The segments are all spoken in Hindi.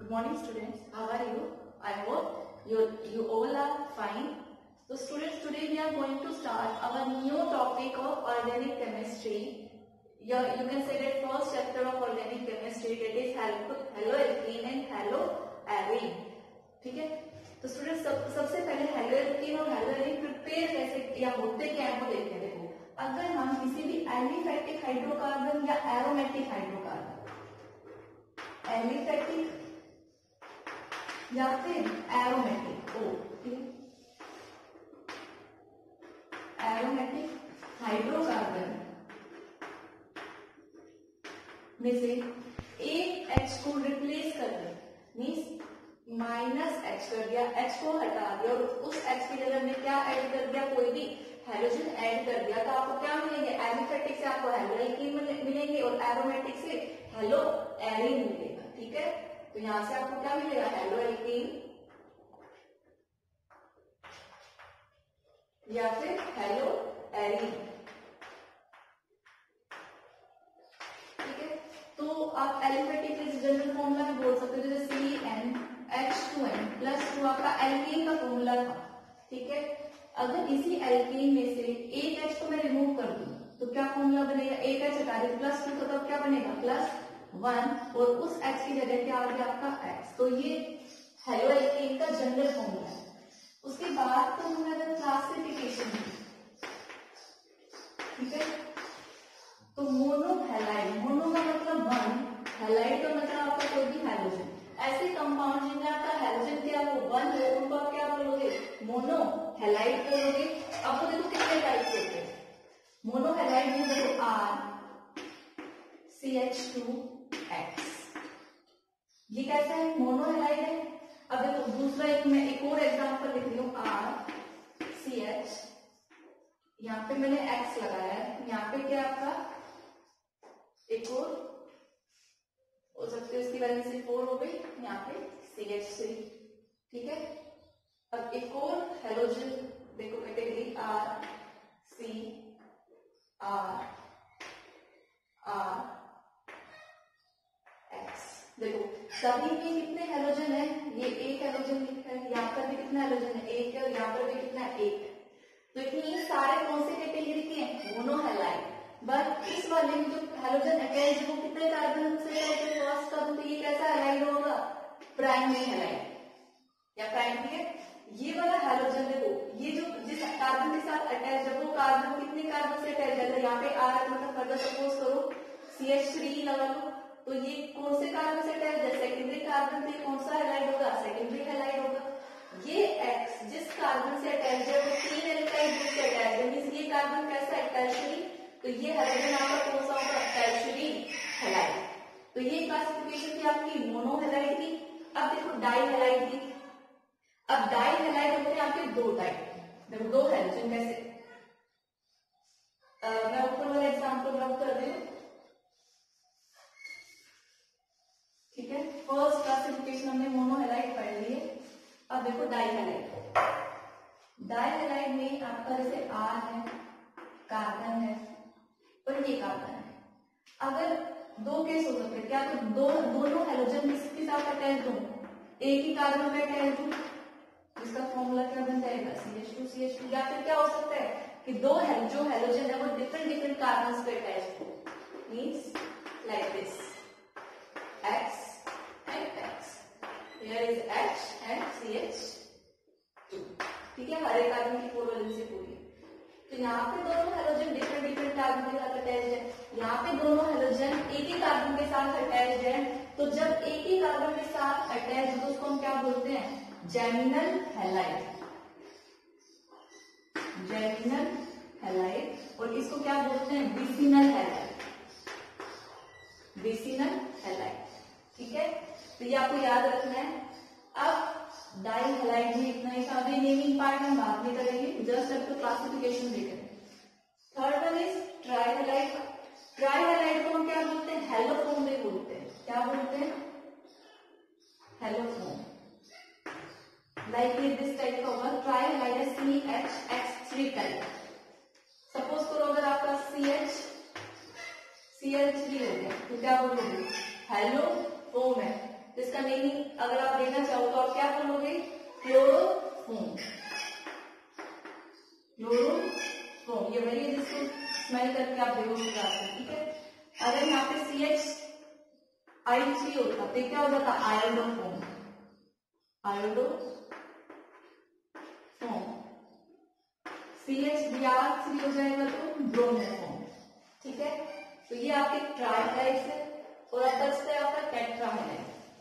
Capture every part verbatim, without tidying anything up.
Good morning students, how are you? I hope you, you all are fine. So students, today we are going to start our new topic of organic chemistry. Your, you can say that first chapter of organic chemistry, that is haloalkene and haloarine. ठीक है? तो स्टूडेंट्स सब सबसे पहले haloalkene और haloarine प्रिपेयर कैसे या होते क्या है वो देखते हैं। देखो, अगर हम किसी भी एलिफैटिक हाइड्रोकार्बन या एरोमेटिक हाइड्रोकार्बन एलिफैटिक या फिर एरोमेटिक ओ एरोमेटिक हाइड्रोकार्बन में से एक H को रिप्लेस कर दे, मीन्स माइनस H कर दिया, H को हटा दिया और उस H की जगह में क्या ऐड कर दिया, कोई भी हाइड्रोजन ऐड कर दिया, तो आपको क्या मिलेंगे, एलिफैटिक से आपको हेलोएल्कीन मिलेंगे और एरोमेटिक से हेलोएरीन मिलेगा। ठीक है, तो यहां से आपको क्या मिलेगा, हेलोएल्कीन या फिर हेलोएरीन। ठीक है, तो आप एलिफैटिक के जनरल फॉर्मूला में बोल सकते हो, जैसे C N H two N plus two आपका एल्कीन का फॉर्मूला था। ठीक है, अगर इसी एल्कीन में से एक H को मैं रिमूव कर दूं तो क्या फॉर्मूला बनेगा, एक H हटा दे प्लस टू, तो तब क्या बनेगा प्लस वन और उस H की जगह क्या आ गया आपका X। तो ये हेलोएल्कीन का जनरल फॉर्मूला है। उसके बाद तो हमने अगर क्लासिफिकेशन की, ठीक है, तो मोनोहैलाइड, मोनो का मतलब वन, हैलाइड का मतलब आपका कोई भी हाइड्रोजन, ऐसे कंपाउंड जिनमें आपका हाइड्रोजन क्या वो वन है उनको आप क्या बोलोगे, मोनोहैलाइड बोलोगे। अब तो देखो कितने टाइप होते हैं मोनोहैलाइड में, देखो R C H two X, ये कैसा है, मोनोहैलाइड है। अब देखो दूसरा एक मैं एक और एग्जांपल लिख रही हूँ, आर सी एच, यहाँ पे मैंने एक्स लगाया है, यहाँ पे क्या आपका एक और हो सकते है, इसकी वजह से फोर हो गई, यहाँ पे सी एच थ्री। ठीक है, अब एक और हेलोजन देखो, category R C R R X. देखो सभी में कितने हेलोजन है, ये एक हेलोजन लिखा है, यहाँ पर भी कितना हेलोजन है, एक है, और यहाँ पर भी कितना है, एक है। तो इतनी सारे कौन से कैटेगरी के हैं, मोनोहैलाइड। बट इस वाले में जो हेलोजन अटैच वो कितने कार्बन से है, फर्स्ट कार्बन, तो ये कैसा हैलाइड होगा, प्राइमरी हैलाइड या प्राइम। ठीक है, ये वाला हेलोजन देखो, ये जो जिस कार्बन के साथ अटैच है वो कार्बन कितने कार्बन से अटैच है, यहाँ पे आर मतलब फर्दर सपोज करो सी एच थ्री लगा लो, तो ये कौन से कार्बन से अटैच है, सेकेंडरी कार्बन से, कौन सा हैलाइड होगा, सेकेंडरी हैलाइड होगा। ये एक्स जिस कार्बन से अटैच है वो तीन एल्काइल ग्रुप से अटैच है, मींस ये कार्बन कैसा है, टर्शियरी, तो ये हाइड्रोजन आपका कौन सा होगा, टर्शियरी हैलाइड। तो ये क्लासिफिकेशन थी आपकी मोनोहैलाइड की। अब देखो डाइहैलाइड की। अब डाइहैलाइड होते हैं आपके दो टाइप, देखो दो हाइड्रोजन कैसे, आ, मैं ऊपर वाला एग्जांपल रब कर रही हूँ। ठीक है, फर्स्ट क्लासिफिकेशन हमने मोनोहैलाइड पढ़ ली है। अब देखो डाइहैलाइड। डाइहैलाइड में आपका जैसे आर है, कार्बन है और ये कार्बन है। अगर दो केस हो सकते हैं, क्या तो दो दोनों हेलोजन किसके साथ अटैच हो, एक ही कार्बन पे अटैच हो, जिसका फॉर्मूला क्या बन जाएगा, C H two C H two. या फिर क्या हो सकता है कि दो है, जो हेलोजन है वो डिफरेंट डिफरेंट कार्बन पे अटैच हो, means like this X and X, here is H and C H two. ठीक है, हर एक कार्बन की फोर वैलेंसी पूरी है। तो यहाँ पे दोनों हेलोजन डिफरेंट डिफरेंट कार्बन के साथ अटैच है, यहाँ पे दोनों हेलोजन एक ही कार्बन के साथ अटैच है। तो जब एक ही कार्बन के साथ अटैच हो तो उसको हम क्या बोलते हैं, जेमिनल हैलाइड, जेमिनल हैलाइड। और इसको क्या बोलते हैं, बिसिनल हैलाइड, बिसिनल हैलाइड। ठीक है, तो ये आपको याद रखना है। अब डाइहैलाइड में इतना ही था, अभी नेमिंग पार्ट हम बाद में करेंगे, जस्ट अब तो क्लासिफिकेशन देखेंगे। Third one is trihalide. Trihalide को हम क्या बोलते हैं, हेलोफोम में बोलते हैं, क्या बोलते हैं, हेलोफोम। लाइक दिस टाइप का होगा, ट्राइहैलाइड है C H X three type. Suppose करो अगर आपका C H C L three हो गया तो क्या बोलोगे, हेलोफोम है। तो इसका मीनिंग अगर आप देखना चाहो तो आप क्या बोलोगे, क्लोरोफॉर्म। क्लोरोफॉर्म ये वही है जिसको स्मेल करके आप बेहोश हो जाते हैं, ठीक है। अगर यहाँ पे सी एच आई थ्री होता तो क्या हो जाता, iodoform. Iodoform C H B R three हो जाएगा तो ब्रोमोफॉर्म, ठीक है। तो ये आपके ट्राई टाइप्स है और अब बचता है आपका टेट्रा हैलाइड।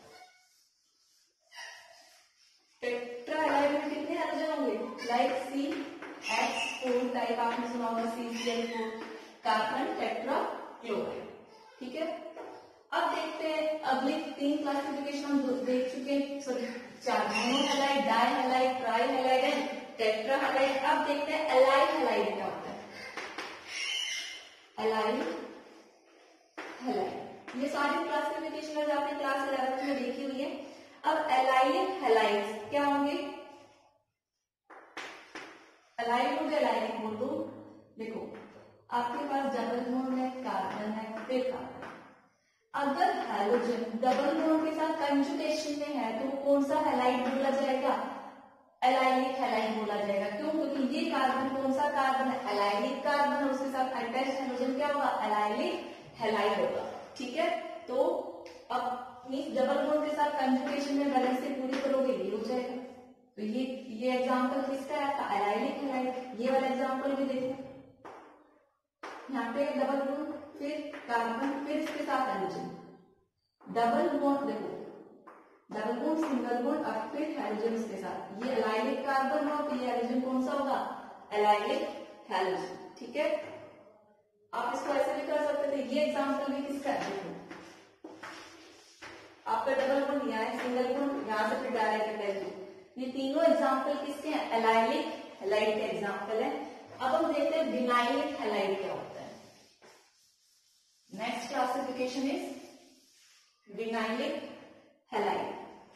टेट्रा हैलाइड में कितने हाइड्रोजन होंगे, like C H four type आपने सुना होगा, C C H four, carbon tetrachloride, ठीक है। अब देखते हैं अगली तीन क्लासिफिकेशन हम देख चुके हैं, सॉरी चार, monohalide, dihalide, trihalide and tetrahalide. अब देखते हैं एलाइड हैलाइड क्या होता है। एलाइड हैलाइड ये सारी क्लासिफिकेशन आपने क्लास इलेवेंथ में देखी हुई है। अब एलाइड हैलाइड्स क्या होंगे, एलाइड हो गया, एलाइड बोल दो। देखो आपके पास डबल बॉन्ड है, कार्बन है, फिर कार्बन। अगर हैलोजन डबल बॉन्ड के साथ कंजुगेशन में है तो कौन सा हैलाइड बोला जाएगा, एलाइलिक हैलाइड बोला जाएगा। क्यों, क्योंकि ये कार्बन कौन सा कार्बन है, एलाइलिक कार्बन, और उसके साथ अटैच हैलोजन क्या होगा, एलाइलिक हैलाइड होगा, ठीक है। तो अब मींस डबल बॉन्ड के साथ कंजुगेशन में बैलेंस से पूरी करोगे ये हो जाएगा। तो ये ये एग्जांपल किसका है आपका, एलाइलिक हैलाइड। ये वाला एग्जांपल भी देखो, यहाँ पे डबल बॉन्ड, फिर कार्बन, फिर इसके साथ हैलोजन, डबल बॉन्ड, देखो डबल बॉन्ड, सिंगल बॉन्ड और फिर हैलोजन इसके साथ, ये एलाइलिक कार्बन और फिर हैलोजन कौन सा होगा, एलाइलिक हैलोजन, ठीक है। आप इसको ऐसे भी कर सकते थे, ये एग्जांपल भी किसका है, देखो आपका डबल बॉन्ड यहाँ है, सिंगल बॉन्ड यहाँ से फिर डायरेक्ट अटैच, ये तीनों एग्जांपल किसके हैं, एलाइलिक हैलाइड के एग्जांपल है। अब हम देखते हैं विनाइलिक हैलाइड क्या होता है। Next classification is vinylic halide.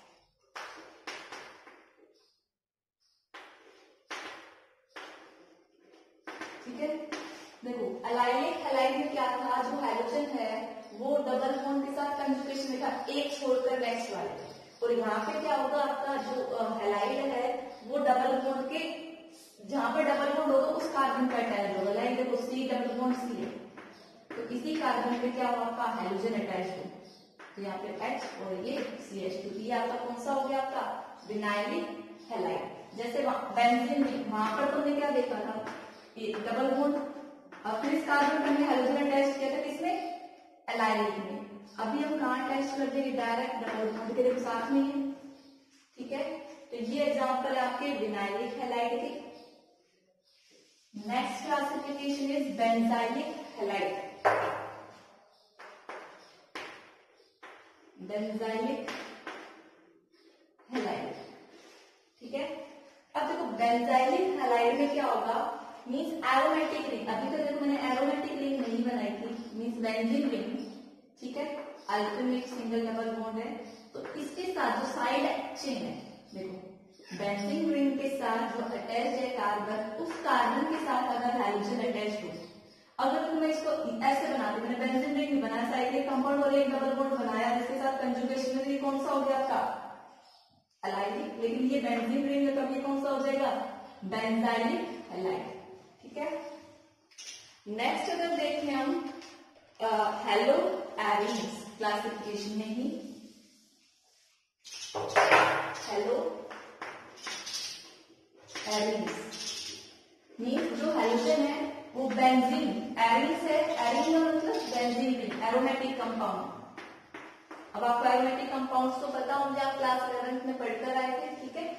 ठीक है, देखो एलाइलिक हैलाइड में क्या था, जो हाइड्रोजन है वो डबल बॉन्ड के साथ कंजुगेशन में था, एक छोड़कर नेक्स्ट वाले, और यहाँ पे क्या होगा, आपका जो हैलाइड है वो डबल बॉन्ड के, जहां पे डबल बॉन्ड होगा उस कार्बन पर अटैच होगा, लाइक देखो सी डबल बॉन्ड सी है, तो इसी कार्बन पे क्या होगा, आपका हाइड्रोजन अटैच हो, तो यहाँ पे H और ये सी एच टू, ये आपका कौन सा हो गया, आपका विनाइलिक हैलाइड। जैसे बेंजीन में वहां पर तुमने क्या देखा था, ये डबल बॉन्ड, और फिर इस कार्बन पर हाइड्रोजन अटैच किया था, किसमें, एलाइलिक में। अभी हम कहाँ अटैच कर देंगे, डायरेक्ट डबल बॉन्ड के साथ में है, ठीक है। तो ये एग्जांपल है आपके विनाइलिक हैलाइड के। Next classification is benzylic halide. Benzylic halide, ठीक है। अब देखो बेंजाइलिक हैलाइड में क्या होगा, मींस एरोमेटिक रिंग, अभी तक देखो मैंने एरोमेटिक रिंग नहीं बनाई थी, मींस बेंजीन रिंग, ठीक है, अल्टरनेट सिंगल डबल बॉन्ड है, तो इसके साथ जो साइड चेन है, देखो बेंजीन रिंग के साथ जो अटैच है कार्बन, उस कार्बन के साथ अगर हाइड्रोजन अटैच हो, अगर तुम इसको ऐसे बनाते, मैंने बेंजीन रिंग भी बनाया, साइड एक कंपाउंड और एक डबल बॉन्ड बनाया जिसके साथ कंजुगेशन में, ये कौन सा हो गया आपका एलाइलिक, लेकिन ये बेंजीन रिंग है तो ये कौन सा हो जाएगा, बेंजाइलिक हैलाइड, ठीक है। नेक्स्ट अगर देखें हम हेलो एरीज क्लासिफिकेशन में ही, हेलो एरीज मीन्स जो हाइड्रोजन है वो बेंजीन, एरीज है, एरीज का मतलब बेंजीन रिंग, एरोमेटिक कंपाउंड। अब आपको एरोमेटिक कंपाउंड्स तो पता होंगे, आप क्लास इलेवेंथ में पढ़कर आए थे, ठीक है।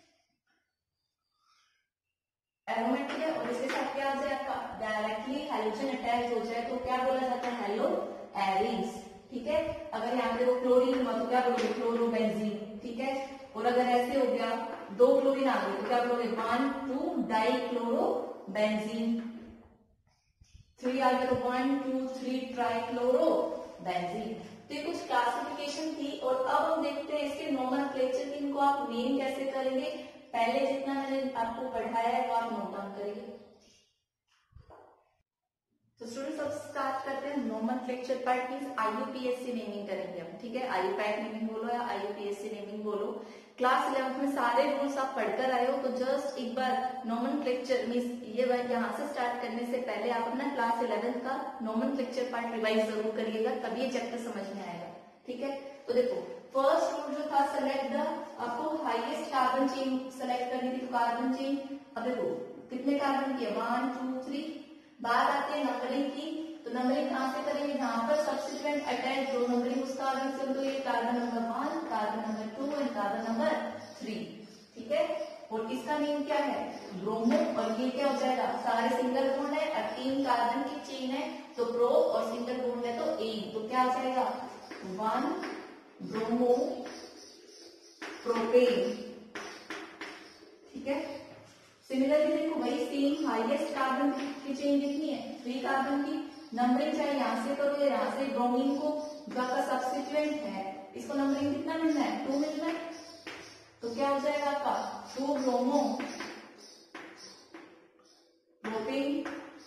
एरोमेटिक है और इसके साथ क्या आ जाए आपका, डायरेक्टली हाइड्रोजन अटैच हो जाए तो क्या बोला जाता है, हेलो एरीज, ठीक है। अगर यहाँ पे वो क्लोरीन हुआ तो क्या बोलोगे, क्लोरोबेंजीन, ठीक है। और अगर ऐसे हो गया, दो क्लोरीन आ गए तो क्या बोलोगे, one two dichlorobenzene, three आ गया तो one two three trichlorobenzene. तो ये कुछ क्लासिफिकेशन थी, और अब हम देखते हैं इसके नोमेनक्लेचर, इनको आप नेम कैसे करेंगे। पहले जितना मैंने आपको पढ़ाया है वो आप नोट डाउन करेंगे। तो स्टूडेंट्स अब स्टार्ट करते हैं nomenclature part means IUPAC naming करेंगे हम, ठीक है। आईयूपैट नेमिंग बोलो या आईयूपीएससी नेमिंग बोलो। क्लास इलेवेंथ में सारे रूल्स आप पढ़कर आए हो, तो जस्ट एक बार नोमेनक्लेचर मींस ये वर्ड यहाँ से स्टार्ट करने से पहले आप अपना क्लास इलेवेंथ का नोमेनक्लेचर पार्ट रिवाइज जरूर करिएगा, तभी ये चैप्टर समझ में आएगा, ठीक है। तो देखो फर्स्ट रूल जो था सेलेक्ट द, आपको हाईएस्ट कार्बन चेन सेलेक्ट करनी थी, तो कार्बन चेन। अब देखो कितने कार्बन की है, वन टू थ्री। बात आती है नंबरिंग की, तो नंबरिंग कहां से करेंगे, जहां पर सब्स्टिट्यूएंट अटैच जो नंबरिंग उस कार्बन से, तो ये carbon number one, carbon number two and carbon number three, ठीक है। और इसका नेम क्या है, ब्रोमो, और ये क्या हो जाएगा, सारे सिंगल बॉन्ड है और तीन कार्बन की चेन है, तो प्रो और सिंगल बॉन्ड है तो एन, तो क्या हो जाएगा वन ब्रोमो प्रोपेन, ठीक है। सिमिलरली देखो वही सेम हाईएस्ट कार्बन की चेन कितनी है, थ्री कार्बन की। नंबरिंग चाहे यहां से करो या यहां से, ब्रोमीन को जो आपका सब्स्टिट्यूएंट है इसको नंबरिंग कितना मिलना है, टू मिलना है, तो क्या हो जाएगा आपका टू ब्रोमो प्रोपेन।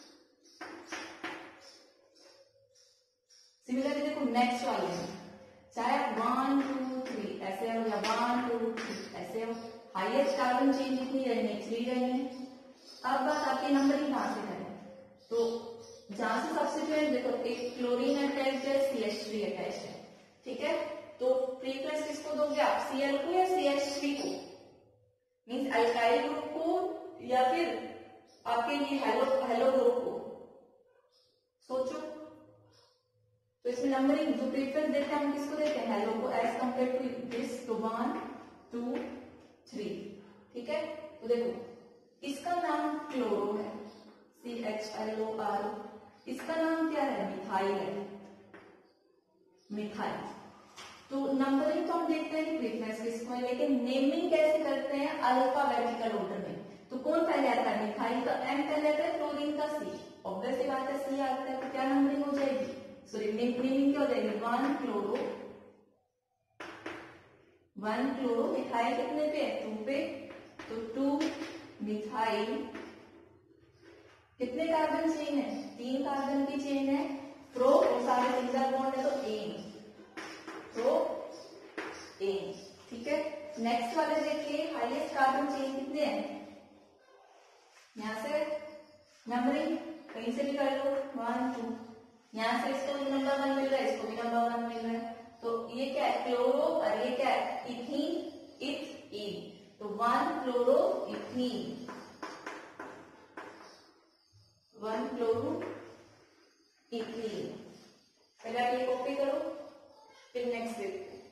सिमिलरली देखो नेक्स्ट वाले में, चाहे वन टू थ्री ऐसे हो या वन टू थ्री ऐसे हो, हाईएस्ट कार्बन चेन कितनी रहनी, थ्री रहनी है। अब बात आपकी नंबरिंग कहां से करें, तो जहां से सब्स्टिट्यूएंट देखो एक क्लोरीन अटैच है, सी एच थ्री अटैच है, ठीक है। तो प्रीफिक्स किसको दोगे आप, Cl को या सी एच थ्री को, मींस अल्काइल ग्रुप को या फिर आपके ये हेलो हेलो ग्रुप को, सोचो। तो इसमें नंबरिंग जो प्रीफिक्स देते हैं हम किसको देते हैं, हेलो को, एज कंपेयर टू दिस, तो वन टू थ्री, ठीक है। तो देखो इसका नाम क्लोरो है, C H L O R, इसका नाम क्या है, मिथाइल है, मिथाइल। तो नंबरिंग तो हम देखते हैं प्रीफिक्स किसको है, लेकिन नेमिंग कैसे करते हैं, अल्फाबेटिकल ऑर्डर में। तो कौन पहले आता है, मिथाइल का एम पहले आता है, क्लोरीन का सी, ऑब्वियस सी बात है सी आता है, तो क्या नंबरिंग हो जाएगी, सॉरी नेमिंग क्या हो जाएगी, one chloro, one chloro, methyl कितने पे है, टू पे, तो टू मिथाइल, कितने कार्बन चेन है, तीन कार्बन की चेन है, प्रो और सारे सिंगल बॉन्ड है तो एन, प्रो एन, ठीक है। नेक्स्ट वाले देखिए हाईएस्ट कार्बन चेन कितने हैं, यहां से नंबरिंग कहीं से भी कर लो, वन टू, यहां से इसको भी नंबर वन मिल रहा है, इसको भी नंबर वन मिल रहा है, तो ये क्या है क्लोरो और ये क्या है इथीन, इथ इन, तो one chloro ethene, one chloro ethene. पहले आप ये कॉपी करो, फिर नेक्स्ट देखते हैं।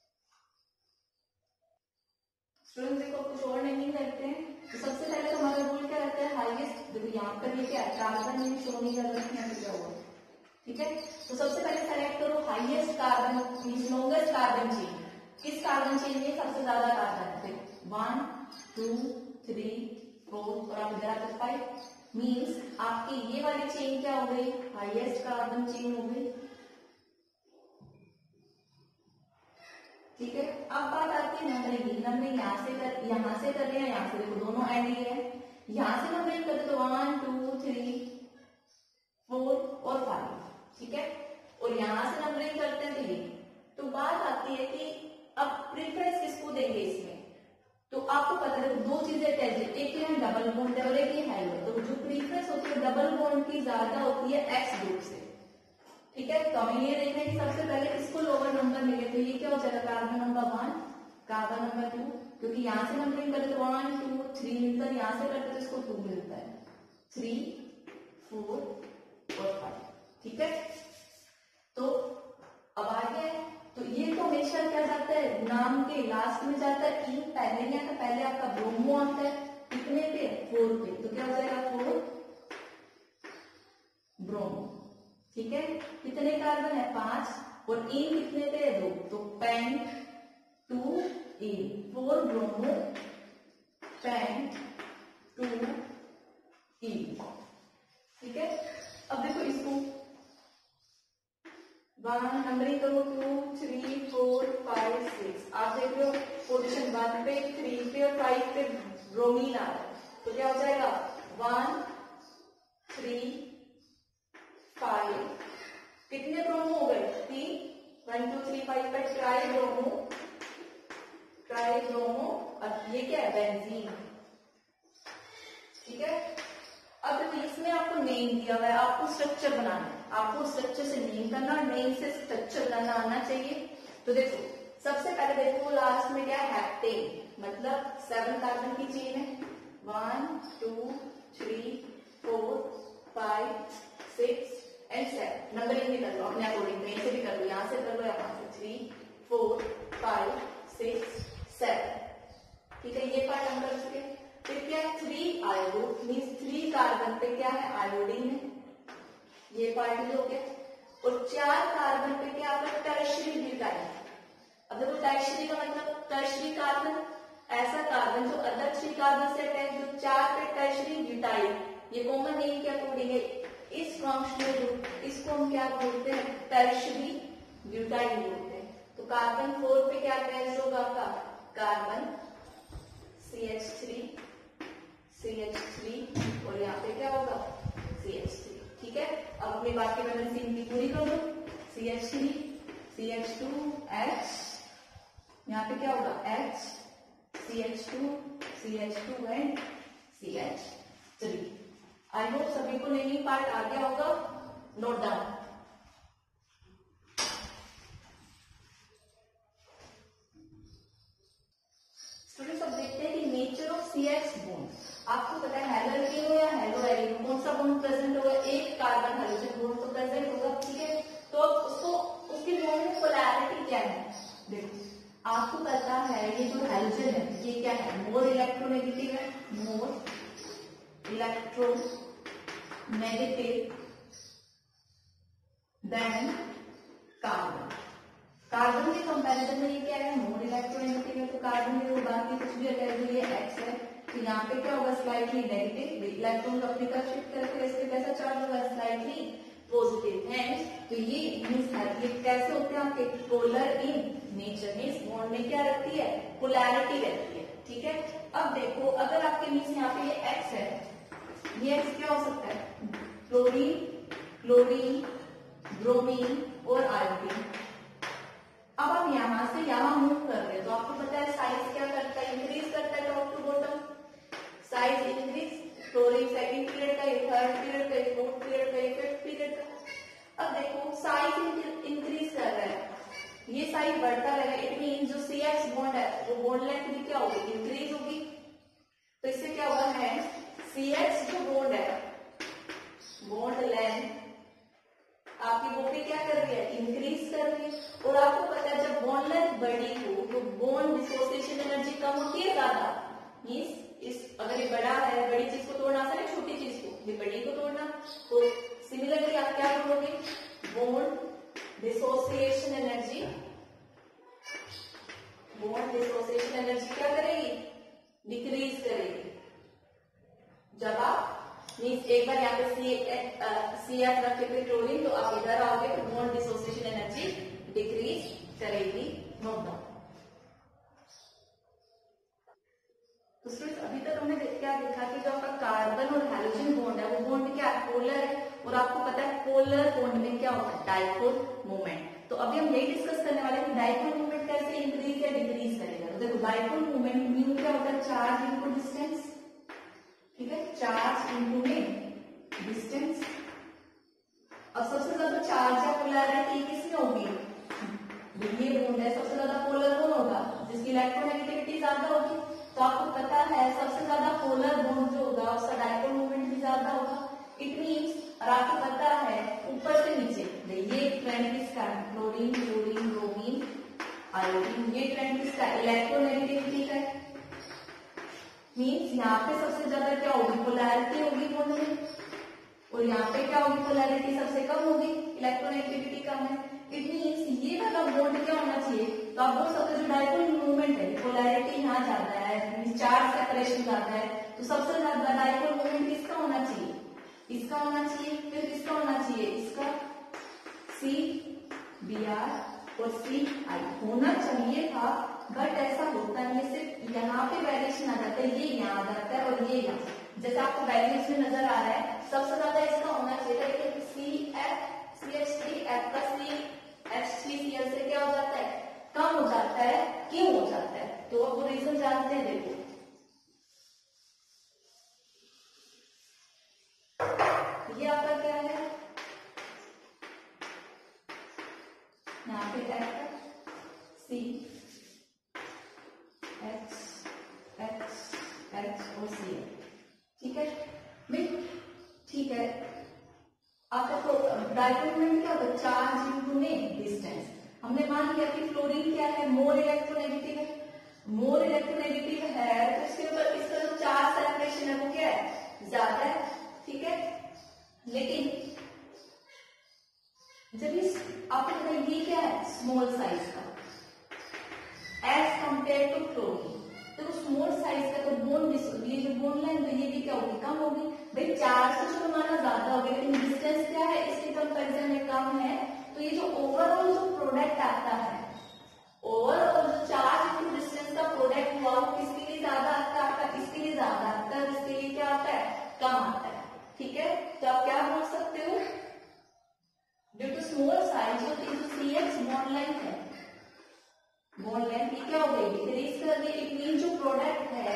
स्टूडेंट्स देखो कुछ और नेमिंग करते हैं, तो सबसे पहले तो हमारा रूल क्या रहता है, हाईएस्ट, देखो यहाँ पर ये क्या कार्बन में शो नहीं कर रहा है, क्या हुआ, ठीक है। तो सबसे पहले सेलेक्ट करो highest carbon means longest carbon chain, किस कार्बन चेन में सबसे ज्यादा कार्बन है, वन टू थ्री फोर और आप इधर आते फाइव, मींस आपकी ये वाली चेन क्या हो गई, हाईएस्ट कार्बन चेन हो गई, ठीक है। अब बात आती है नंबरिंग की, नंबरिंग यहाँ से कर यहाँ से कर रहे हैं, यहाँ से देखो दोनों एंड ही है, यहाँ से नंबरिंग करते तो वन टू थ्री फोर और फाइव, ठीक है, और यहां से नंबरिंग करते हैं तो ये। तो बात आती है कि अब प्रीफरेंस किसको देंगे इसमें, तो आपको पता है दो चीजें अटैच है, एक तो डबल बॉन्ड है और एक ये हेलो है, तो जो प्रीफरेंस होती है डबल बॉन्ड की ज्यादा होती है एक्स ग्रुप से, ठीक है। तो हमें ये देखना है कि सबसे पहले किसको लोअर नंबर मिले, तो ये क्या हो जाएगा carbon number one, carbon number two, क्योंकि यहां से नंबरिंग करते तो वन टू थ्री मिलता है, यहां से करते तो इसको टू मिलता है, थ्री फोर और फाइव, ठीक है। तो अब आगे, तो ये तो हमेशा क्या जाता है नाम के लास्ट में जाता है, ई पहले नहीं आता, पहले आपका ब्रोमो आता है, कितने पे, फोर पे, तो क्या हो जाएगा फोर ब्रोमो, ठीक है। कितने कार्बन है, पांच, और इन कितने पे है, दो, तो pent two ene, four bromo pent two ene, ठीक है। अब देखो इसको वन नंबरिंग करो, two three four five six, आप देख रहे हो पोजीशन वन पे, थ्री पे और फाइव पे ब्रोमीन आ रहा है, तो क्या हो जाएगा वन थ्री फाइव, कितने ब्रोमो हो गए? तीन, वन टू थ्री फाइव का ट्राई ब्रोमो, ट्राई ब्रोमो। अब ये क्या है? बेंजीन। ठीक है, अब इसमें आपको नेम दिया हुआ है, आपको स्ट्रक्चर बनाना है, आपको स्ट्रक्चर से नेम करना और नेम से स्ट्रक्चर करना आना चाहिए। तो देखो सबसे पहले देखो लास्ट में क्या है? हेप्टेन, मतलब सेवन कार्बन की चेन है। One two three four five six and seven, numbering भी कर लो अपने अकॉर्डिंग, में से भी कर लो, यहाँ से कर लो या वहां से। Three four five six seven. ठीक है, ये पार्ट हम कर चुके। फिर क्या है? Three iodo, means three carbon पे क्या है? आयोडीन है, ये पार्ट भी हो गया। और चार कार्बन पे क्या आपका? Tertiary butyl. अब देखो टर्शियरी का मतलब टर्शियरी कार्बन, ऐसा कार्बन जो अदर थ्री कार्बन से अटैच, जो चार पे टर्शियरी ब्यूटाइल, ये कॉमन नेम के अकॉर्डिंग है। इस फंक्शनल ग्रुप, इसको हम क्या बोलते हैं? टर्शियरी ब्यूटाइल बोलते हैं। तो कार्बन फोर पे क्या अटैच होगा आपका? Carbon C H three, C H three, और यहाँ पे क्या होगा? C H three. ठीक है, अब अपनी बात की वैलेंसी इनकी पूरी कर दो। C H three, C H two, H, यहाँ पे क्या होगा? H, C H two, C H two and C H three. I hope सभी को नेमिंग पार्ट आ गया होगा, नोट डाउन। स्टूडेंट्स अब देखते हैं कि nature of C H bond. आपको पता है हेलो एल्केन या हेलो एरिन कौन सा बॉन्ड प्रेजेंट होगा? एक कार्बन हाइड्रोजन बॉन्ड तो प्रेजेंट होगा। ठीक है, तो उसको उसकी बॉन्ड में पोलैरिटी क्या है? देखो आपको पता है ये जो हाइड्रोजन है ये क्या है? मोर इलेक्ट्रोनेगेटिव है, more electronegative than carbon. Carbon के कंपैरिजन में ये क्या है? मोर इलेक्ट्रोनेगेटिव है। तो कार्बन में बाकी कुछ भी अटैच हुई है एक्स है, तो यहाँ पे क्या होगा? स्लाइटली नेगेटिव, इलेक्ट्रॉन अपनी तरफ शिफ्ट करके इसके कैसा चार्ज होगा? Slightly positive. है तो ये मीन्स ये कैसे होते हैं आपके? Polar in nature, means bond में क्या रहती है? पोलैरिटी रहती है। ठीक है, अब देखो अगर आपके मीन्स यहाँ पे ये एक्स है, ये एक्स क्या हो सकता है? क्लोरीन, क्लोरीन, ब्रोमीन और आयोडीन। अब आप यहां से यहां मूव कर रहे हैं तो आपको पता है साइज क्या करता है? इंक्रीज करता है top to bottom, size increase. Chlorine second period का, ये थर्ड पीरियड का, ये फोर्थ पीरियड का, ये फिफ्थ पीरियड का। अब देखो साइज इंक्रीज कर रहा है, ये साइज बढ़ता रहेगा। इट मीन जो सी एक्स बॉन्ड है वो बॉन्ड लेंथ भी क्या होगी? इंक्रीज होगी। तो इससे क्या होगा? है सी एक्स जो बॉन्ड है, बॉन्ड लेंथ आपकी वो भी क्या कर रही है? इंक्रीज कर रही है। और आपको पता है जब बॉन्ड लेंथ बड़ी हो तो बॉन्ड डिसोसिएशन एनर्जी कम होती है ज्यादा। मींस इस अगर ये बड़ा है, बड़ी चीज को तोड़ना आसान है, छोटी चीज को, ये बड़ी को तोड़ना। तो सिमिलरली आप क्या करोगे? Bond dissociation energy, bond dissociation energy क्या करेगी? डिक्रीज करेगी। जब आप मीन्स एक बार यहाँ पे सी सी एफ रखे थे क्लोरीन, तो आप इधर आओगे तो बॉन्ड डिसोसिएशन एनर्जी डिक्रीज करेगी। Note down. तो स्टूडेंट्स अभी तक हमने क्या देखा कि जो आपका कार्बन और हाइड्रोजन बॉन्ड है वो बॉन्ड क्या है? पोलर है। और आपको पता है पोलर बॉन्ड में क्या होता है? Dipole moment. तो अभी हम यही डिस्कस करने वाले हैं कि डाइपोल मोमेंट कैसे इंक्रीज या डिक्रीज करेगा। तो देखो डाइपोल मोमेंट म्यू क्या होता है? Charge into distance. ठीक है, चार्ज इनटू में डिस्टेंस। अब सबसे ज्यादा चार्ज या पोलैरिटी किसमें होगी? ये बॉन्ड है, सबसे ज्यादा पोलर कौन होगा? जिसकी इलेक्ट्रोनेगेटिविटी ज्यादा होगी। तो आपको पता है सबसे ज्यादा पोलर बॉन्ड जो होगा उसका डाइपोल मोमेंट भी ज्यादा होगा। इट मीन्स, और आपको पता है ऊपर से नीचे ये ट्रेंड किसका है? Chlorine, chlorine, bromine, iodine. ये ट्रेंड किसका है? इलेक्ट्रोनेगेटिविटी का है। मीन्स यहाँ पे सबसे ज्यादा क्या होगी? पोलैरिटी होगी बॉन्ड में, और यहाँ पे क्या होगी? पोलैरिटी सबसे कम होगी, इलेक्ट्रोनेगेटिविटी कम है। इट मीन्स ये वाला बॉन्ड क्या होना चाहिए? तो आप बोल सकते हो जो डाइपोल मूवमेंट है, पोलैरिटी यहाँ ज्यादा है, चार्ज सेपरेशन ज्यादा है, तो सबसे ज्यादा डाइपोल मूवमेंट किसका होना चाहिए? इसका होना चाहिए। फिर किसका होना चाहिए? इसका सी बी आर और सी आई होना चाहिए था, बट ऐसा होता नहीं। सिर्फ यहाँ पे वेरिएशन आ जाता है, ये यहाँ आ जाता है और ये यहाँ। जैसे आपको वैल्यूज में नजर आ रहा है, सबसे ज्यादा इसका होना चाहिए कि C F C H three F का C H three C L से क्या हो जाता है, कम हो जाता है, क्यों हो जाता है, तो अब वो रीजन जानते हैं। देखो ये आपका क्या है, यहाँ पे F C H H H और सी एल, ठीक है भाई, ठीक है। आपका तो डायपोल में क्या होता है, चार्ज इनटू में डिस्टेंस। हमने मान लिया कि फ्लोरीन क्या है, मोर इलेक्ट्रोनेगेटिव है, मोर इलेक्ट्रोनेगेटिव है तो इसके ऊपर इसका जो चार्ज सेपरेशन है वो क्या है, ज्यादा है, ठीक है। लेकिन जब इस आपको पता है ये क्या है, स्मॉल साइज का एज कंपेयर टू फ्लोरीन, तो स्मॉल साइज का तो बोन ये जो बोन लाइन तो ये भी क्या होगी, कम होगी भाई। चार्ज तो चलो हमारा ज्यादा होगा लेकिन डिस्टेंस क्या है इसके कंपैरिजन में कम है, तो ये जो ओवरऑल जो प्रोडक्ट आता है, ओवरऑल जो चार्ज इनटू डिस्टेंस का प्रोडक्ट हुआ वो किसके लिए ज्यादा आता है, आपका इसके लिए ज्यादा आता है, इसके लिए क्या आता है, कम आता है, ठीक है। तो आप क्या बोल सकते हो, ड्यू टू स्मॉल साइज जो सी एच बॉन्ड लेंथ है, बॉन्ड लेंथ ये क्या हो गई, डिक्रीज कर दी। इट मीन जो प्रोडक्ट है,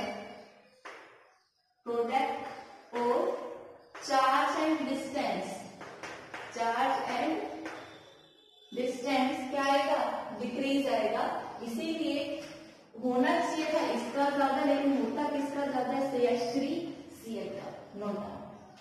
प्रोडक्ट और charge and distance, charge and distance क्या आएगा, डिक्रीज आएगा। इसीलिए होना चाहिए था इसका ज्यादा, लेकिन होता किसका ज्यादा है, C H three C L का, नोट डाउन।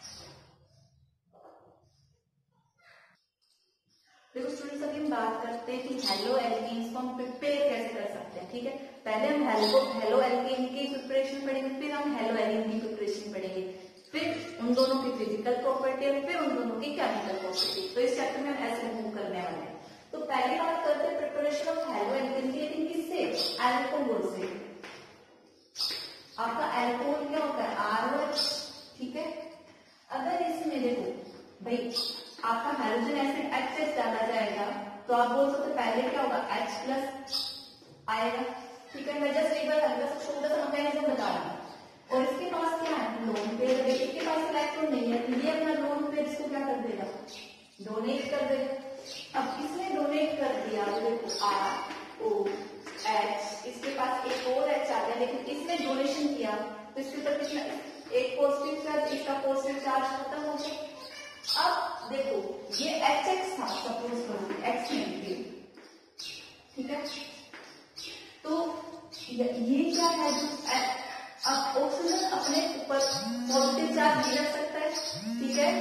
देखो स्टूडेंट्स अभी हम बात करते हैं कि हेलो एल्केन्स को हम प्रिपेयर कैसे कर सकते हैं, ठीक है। पहले हम हेलो हेलो एल्केन की प्रिपरेशन पढ़ेंगे, फिर हम हेलो एलिन की प्रिपरेशन पढ़ेंगे, फिर उन दोनों की फिजिकल प्रॉपर्टी और फिर उन दोनों की केमिकल प्रॉपर्टी। तो इस चैप्टर में हम ऐसे मूव करने वाले हैं। तो पहली बात करते हैं प्रिपरेशन ऑफ हेलो एल्केन की, लेकिन किससे, अल्कोहल से। आपका अल्कोहल क्या होता है, आर ओ एच, ठीक है। अगर इसमें देखो भाई आपका हाइड्रोजन एसिड H से डाला जाएगा तो आप बोल सकते पहले क्या होगा, H प्लस आएगा, ठीक है। मैं जस्ट एक बार हल्का सा छोटा सा मैकेनिज्म बता रहा हूँ। और इसके पास क्या है, लोन पेयर, इसके पास इलेक्ट्रॉन नहीं है तो ये अपना लोन पेयर इसको क्या कर देगा, डोनेट कर देगा। अब इसने डोनेट कर दिया तो देखो आर ओ एच, इसके पास एक और एच आ गया, लेकिन इसने डोनेशन किया तो इसके ऊपर कितना, एक पॉजिटिव चार्ज, इसका पॉजिटिव चार्ज खत्म हो गया। अब देखो ये एच एक्स था, सपोज करो एक्स नेगेटिव, ठीक है। तो ये क्या है, जो अब ऑक्सीजन अपने ऊपर पॉजिटिव चार्ज ले सकता है, ठीक है।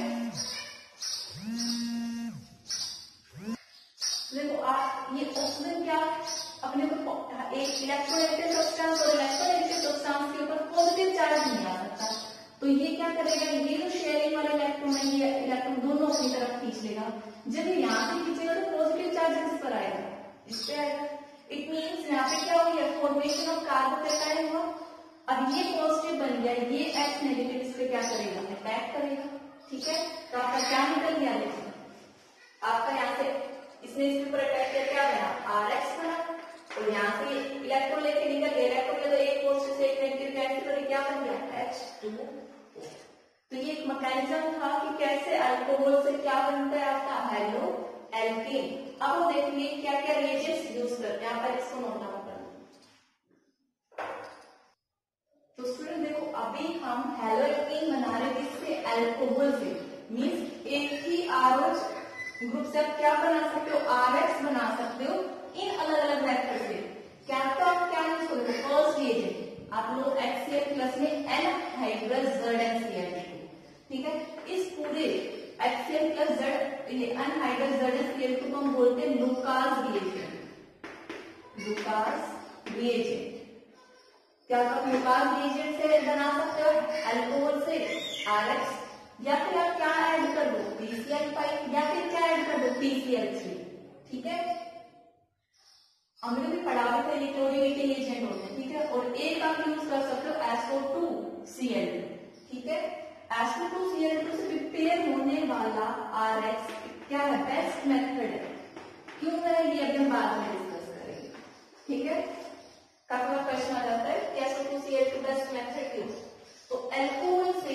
देखो आप ये ऑक्सीजन क्या अपने ऊपर एक इलेक्ट्रोनेगेटिव सब्सटेंस और इलेक्ट्रोनेगेटिव सब्सटेंस के ऊपर पॉजिटिव चार्ज नहीं आ सकता, तो ये क्या करेगा, ये जो शेयरिंग वाला इलेक्ट्रॉन है ये इलेक्ट्रॉन दोनों अपनी तरफ खींच लेगा। जब यहाँ से खींचेगा तो पॉजिटिव चार्ज किस पर आएगा, इस पे आएगा। इट मीन्स यहाँ पे क्या हुई है, फॉर्मेशन ऑफ कार्बोकैटायन हुआ। अब ये पॉजिटिव बन गया, ये एच नेगेटिव इस पे क्या करेगा, अटैक करेगा, ठीक है। तो आपका क्या निकल गया, देखिए आपका यहाँ से इसने इसके ऊपर अटैक किया, क्या बना, आर एक्स बना, और यहाँ से इलेक्ट्रॉन लेके निकल गया, इलेक्ट्रॉन ले तो एक पॉजिटिव से एक नेगेटिव कैंसिल करके क्या बन गया, एच टू। तो ये एक मैकेनिज्म था कि कैसे अल्कोहल से क्या बनता है आपका हेलो एल्केन। अब हम देखेंगे क्या क्या रिएजेंट्स यूज करते हैं, यहाँ पर इसको नोट डाउन कर लो। तो स्टूडेंट देखो अभी हम हेलो एल्केन बना रहे हैं किससे, अल्कोहल से। मीन्स एक ही आरओएच ग्रुप से आप क्या बना सकते हो, आर एक्स बना सकते हो इन अलग अलग मेथड से। क्या तो आप क्या यूज करोगे, फर्स्ट रिएजेंट आप लोग एच सी एल प्लस में anhydrous Z N C L, ठीक है। इस पूरे H C L plus Z ये anhydrous Z N C L को हम बोलते हैं लुकास रिएजेंट, लुकास रिएजेंट। क्या आप लुकास रिएजेंट से बना सकते हो, अल्कोहल से आर एक्स, या फिर आप क्या ऐड कर दो, पी सी एल फाइव, या फिर क्या ऐड कर दो, पी सी एल थ्री, ठीक है। हमने भी पढ़ा हुआ था ये क्लोरीनेटिंग एजेंट होते हैं, ठीक है। और एक आप यूज कर सकते हो S O two C L, ठीक है। S O two C L two से प्रिपेयर होने वाला आर एक्स क्या है, बेस्ट मेथड है। क्यों है ये अभी हम बाद में डिस्कस करेंगे, ठीक है। काफी बार क्वेश्चन आ जाता है कि S O two C L two best method क्यों, तो अल्कोहल से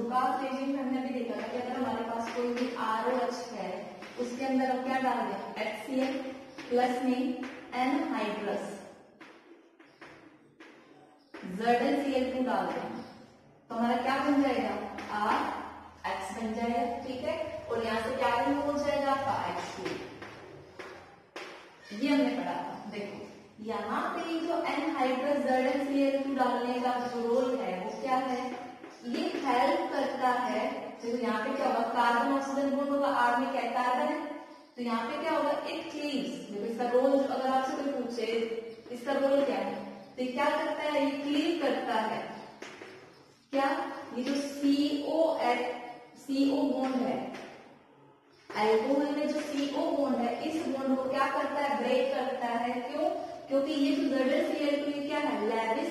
लुकास रिएजेंट में हमने भी देखा था कि अगर हमारे पास कोई भी आर ओ एच है उसके अंदर हम क्या डाल दें, एच सी एल प्लस में anhydrous Z L C L two डाल दें तो हमारा क्या बन जाएगा, आर एक्स बन जाएगा, ठीक है। और यहाँ से क्या रिमूव हो जाएगा, आपका एच टू। ये हमने पढ़ा था। देखो यहाँ पे जो anhydrous Z L C L two डालने का जो रोल है वो क्या है, ये हेल्प करता है। देखो यहाँ पे क्या होगा, कार्बन ऑक्सीजन बॉन्ड होगा, आर में क्या है, कार्बन है, तो यहाँ पे क्या होगा, इट क्लीव्स। देखो इसका रोल अगर आपसे कोई पूछे इसका रोल क्या है, तो ये क्या करता है, ये क्लीव करता है क्या, ये जो सीओ सीओ बॉन्ड है, अल्कोहल में जो सीओ बॉन्ड है, इस बॉन्ड को क्या करता है, ब्रेक करता है। क्यों, क्योंकि ये जो Z L C L two ये क्या है, लैविस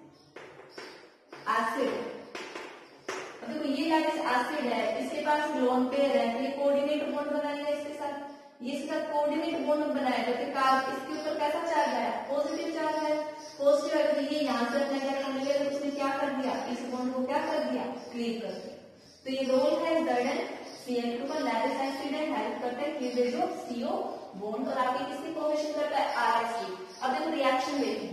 एसिड। देखो ये लैविस एसिड है, इसके पास लोन पेयर है, तो ये कोऑर्डिनेट बॉन्ड बनाएगा इसके साथ, ये इसका कोऑर्डिनेट बॉन्ड बनाएगा, तो कार्ब इसके ऊपर कैसा चार्ज है, पॉजिटिव चार्ज है, पॉजिटिव है, तो ये यहाँ से अपने क्या करने लगे, तो उसने क्या कर दिया, इस बॉन्ड को क्या कर दिया, क्लीव कर दिया। तो ये रोल है Z L C L two का, लैविस एसिड है, हेल्प करता है क्लीवेज ऑफ सीओ बॉन्ड, और आगे किसकी फॉर्मेशन करता है, आर एक्स की। अब देखो रिएक्शन देखें,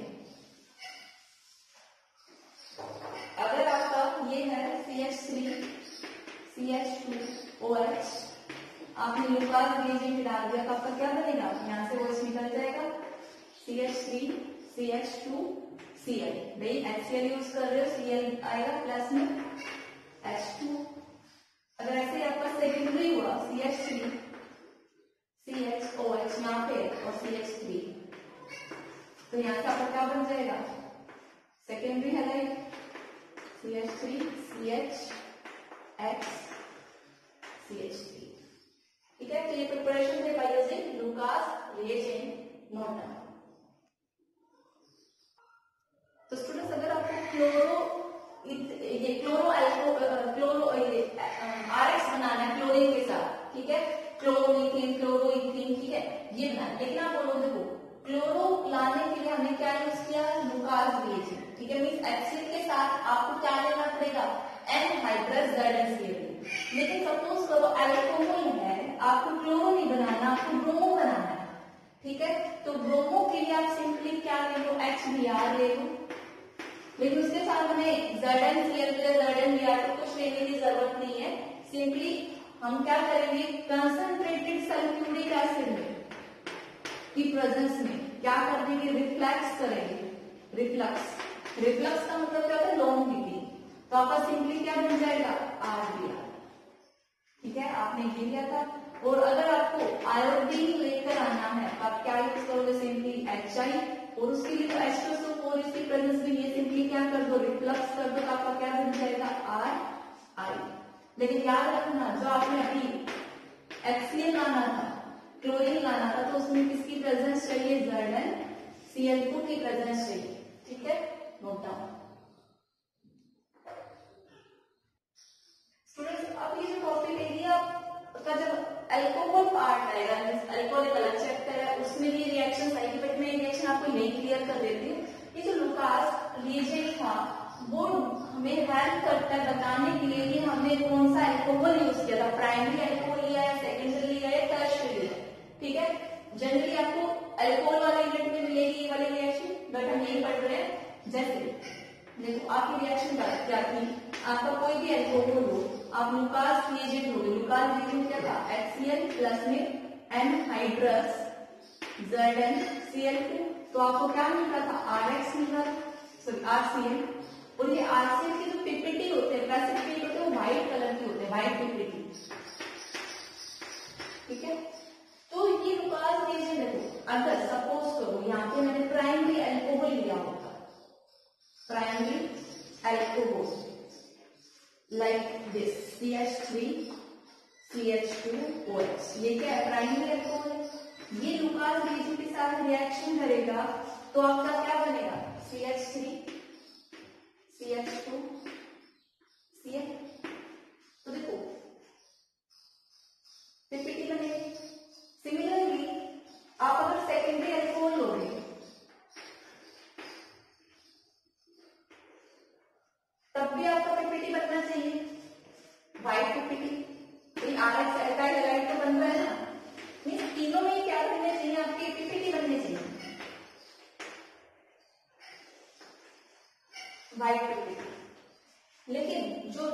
अगर आपका ये है C H three C H two O H, आपने लुकास रिएजेंट डाल दिया तो आपका क्या बनेगा, यहाँ से OH निकल जाएगा, C H three C H two C L, भाई एच सी एल यूज कर रहे हो, सी एल आएगा प्लस में एच टू। अगर ऐसे आपका सेकेंडरी हुआ C H three C H O H यहाँ पे और सी एच थ्री, तो यहाँ से आपका क्या बन जाएगा, secondary halide C H three C H X C H three, ठीक है। तो ये प्रिपरेशन है by using Lucas reagent note. तो स्टूडेंट्स अगर आपको क्लोरो ये क्लोरो एल्को क्लोरो ये आरएक्स बनाना है क्लोरीन के साथ, ठीक है, क्लोरोमीथेन क्लोरोइथेन, ठीक है, ये बनाना, लेकिन आप बोलो देखो क्लोरो लाने के लिए हमने क्या यूज किया, लुकास रिएजेंट, ठीक है, मींस एचसीएल के साथ आपको क्या लेना पड़ेगा, anhydrous Z L C L. लेकिन सपोज करो अल्कोहल है, आपको क्लोरो नहीं बनाना, आपको ब्रोमो बनाना है, ठीक है, तो ब्रोमो के लिए आप सिंपली क्या ले लो, एच बी आर ले लो, लेकिन उसके साथ हमें Z L C L plus Z L B R को कुछ लेने की जरूरत नहीं है। सिंपली हम क्या करेंगे, कंसंट्रेटेड सल्फ्यूरिक एसिड में की प्रेजेंस में क्या कर देंगे, रिफ्लेक्स करेंगे, रिफ्लक्स रिफ्लक्स का मतलब क्या होता है, लॉन्ग पीपी, तो आपका सिंपली क्या बन जाएगा, आर बी आर, ठीक है, आपने ये लिया था। और अगर आपको आयोडीन लेकर आना है तो आप क्या यूज करोगे, सिंपली एच आई, और उसके लिए तो H two S O four इसकी प्रेजेंस में ये सिंपली क्या कर दो, रिफ्लक्स कर दो, तो आपका क्या बन जाएगा, आर आई। लेकिन याद रखना जो आपने अभी एच सी एल लाना था, क्लोरीन लाना था, तो उसमें किसकी प्रेजेंस चाहिए, Z L C L two की प्रेजेंस चाहिए, ठीक है, नोट डाउन। स्टूडेंट्स अब ये जो टॉपिक एरिया का जब अल्कोहल पार्ट आएगा, अल्कोहल एक अलग चैप्टर है, उसमें भी रिएक्शन आएगी, बट मैं रिएक्शन आपको यही क्लियर कर देती हूँ। ये जो लुकास रिएजेंट था वो हमें हेल्प करता है बताने के लिए कि हमने कौन सा अल्कोहल यूज किया था, प्राइमरी अल्कोहल लिया है, सेकेंडरी लिया है, टर्शियरी लिया है, ठीक है। जनरली आपको अल्कोहल वाले यूनिट में मिलेगी ये वाली रिएक्शन, बट हम यही पढ़ रहे हैं। जैसे देखो आपकी रिएक्शन क्या थी, आपका कोई भी अल्कोहल हो, आप लुकास रिएजेंट हो, लुकास रिएजेंट क्या था, एच सी एल प्लस में anhydrous Z L C L two, तो आपको क्या मिल रहा था, आर एक्स मिल रहा था, सॉरी आर सी एल। और ये आर सी एल के जो पीपीटी होते हैं, प्रेसिपिटेट होते हैं, वो व्हाइट कलर के होते हैं, व्हाइट पीपीटी, ठीक है। तो ये लुकास रिएजेंट देखो, अगर सपोज करो यहाँ पे मैंने प्राइमरी अल्कोहल लिया होता, primary alcohol like this C H three C H two O H, ये क्या है, प्राइमरी अल्कोहल, ये लुकास रिएजेंट के साथ रिएक्शन करेगा तो आपका क्या बनेगा, C H three C H two C H, तो देखो पीपीटी बनेगी। सिमिलरली आप अगर सेकेंडरी अल्कोहल लोगे तब भी आपका पीपीटी बनना चाहिए,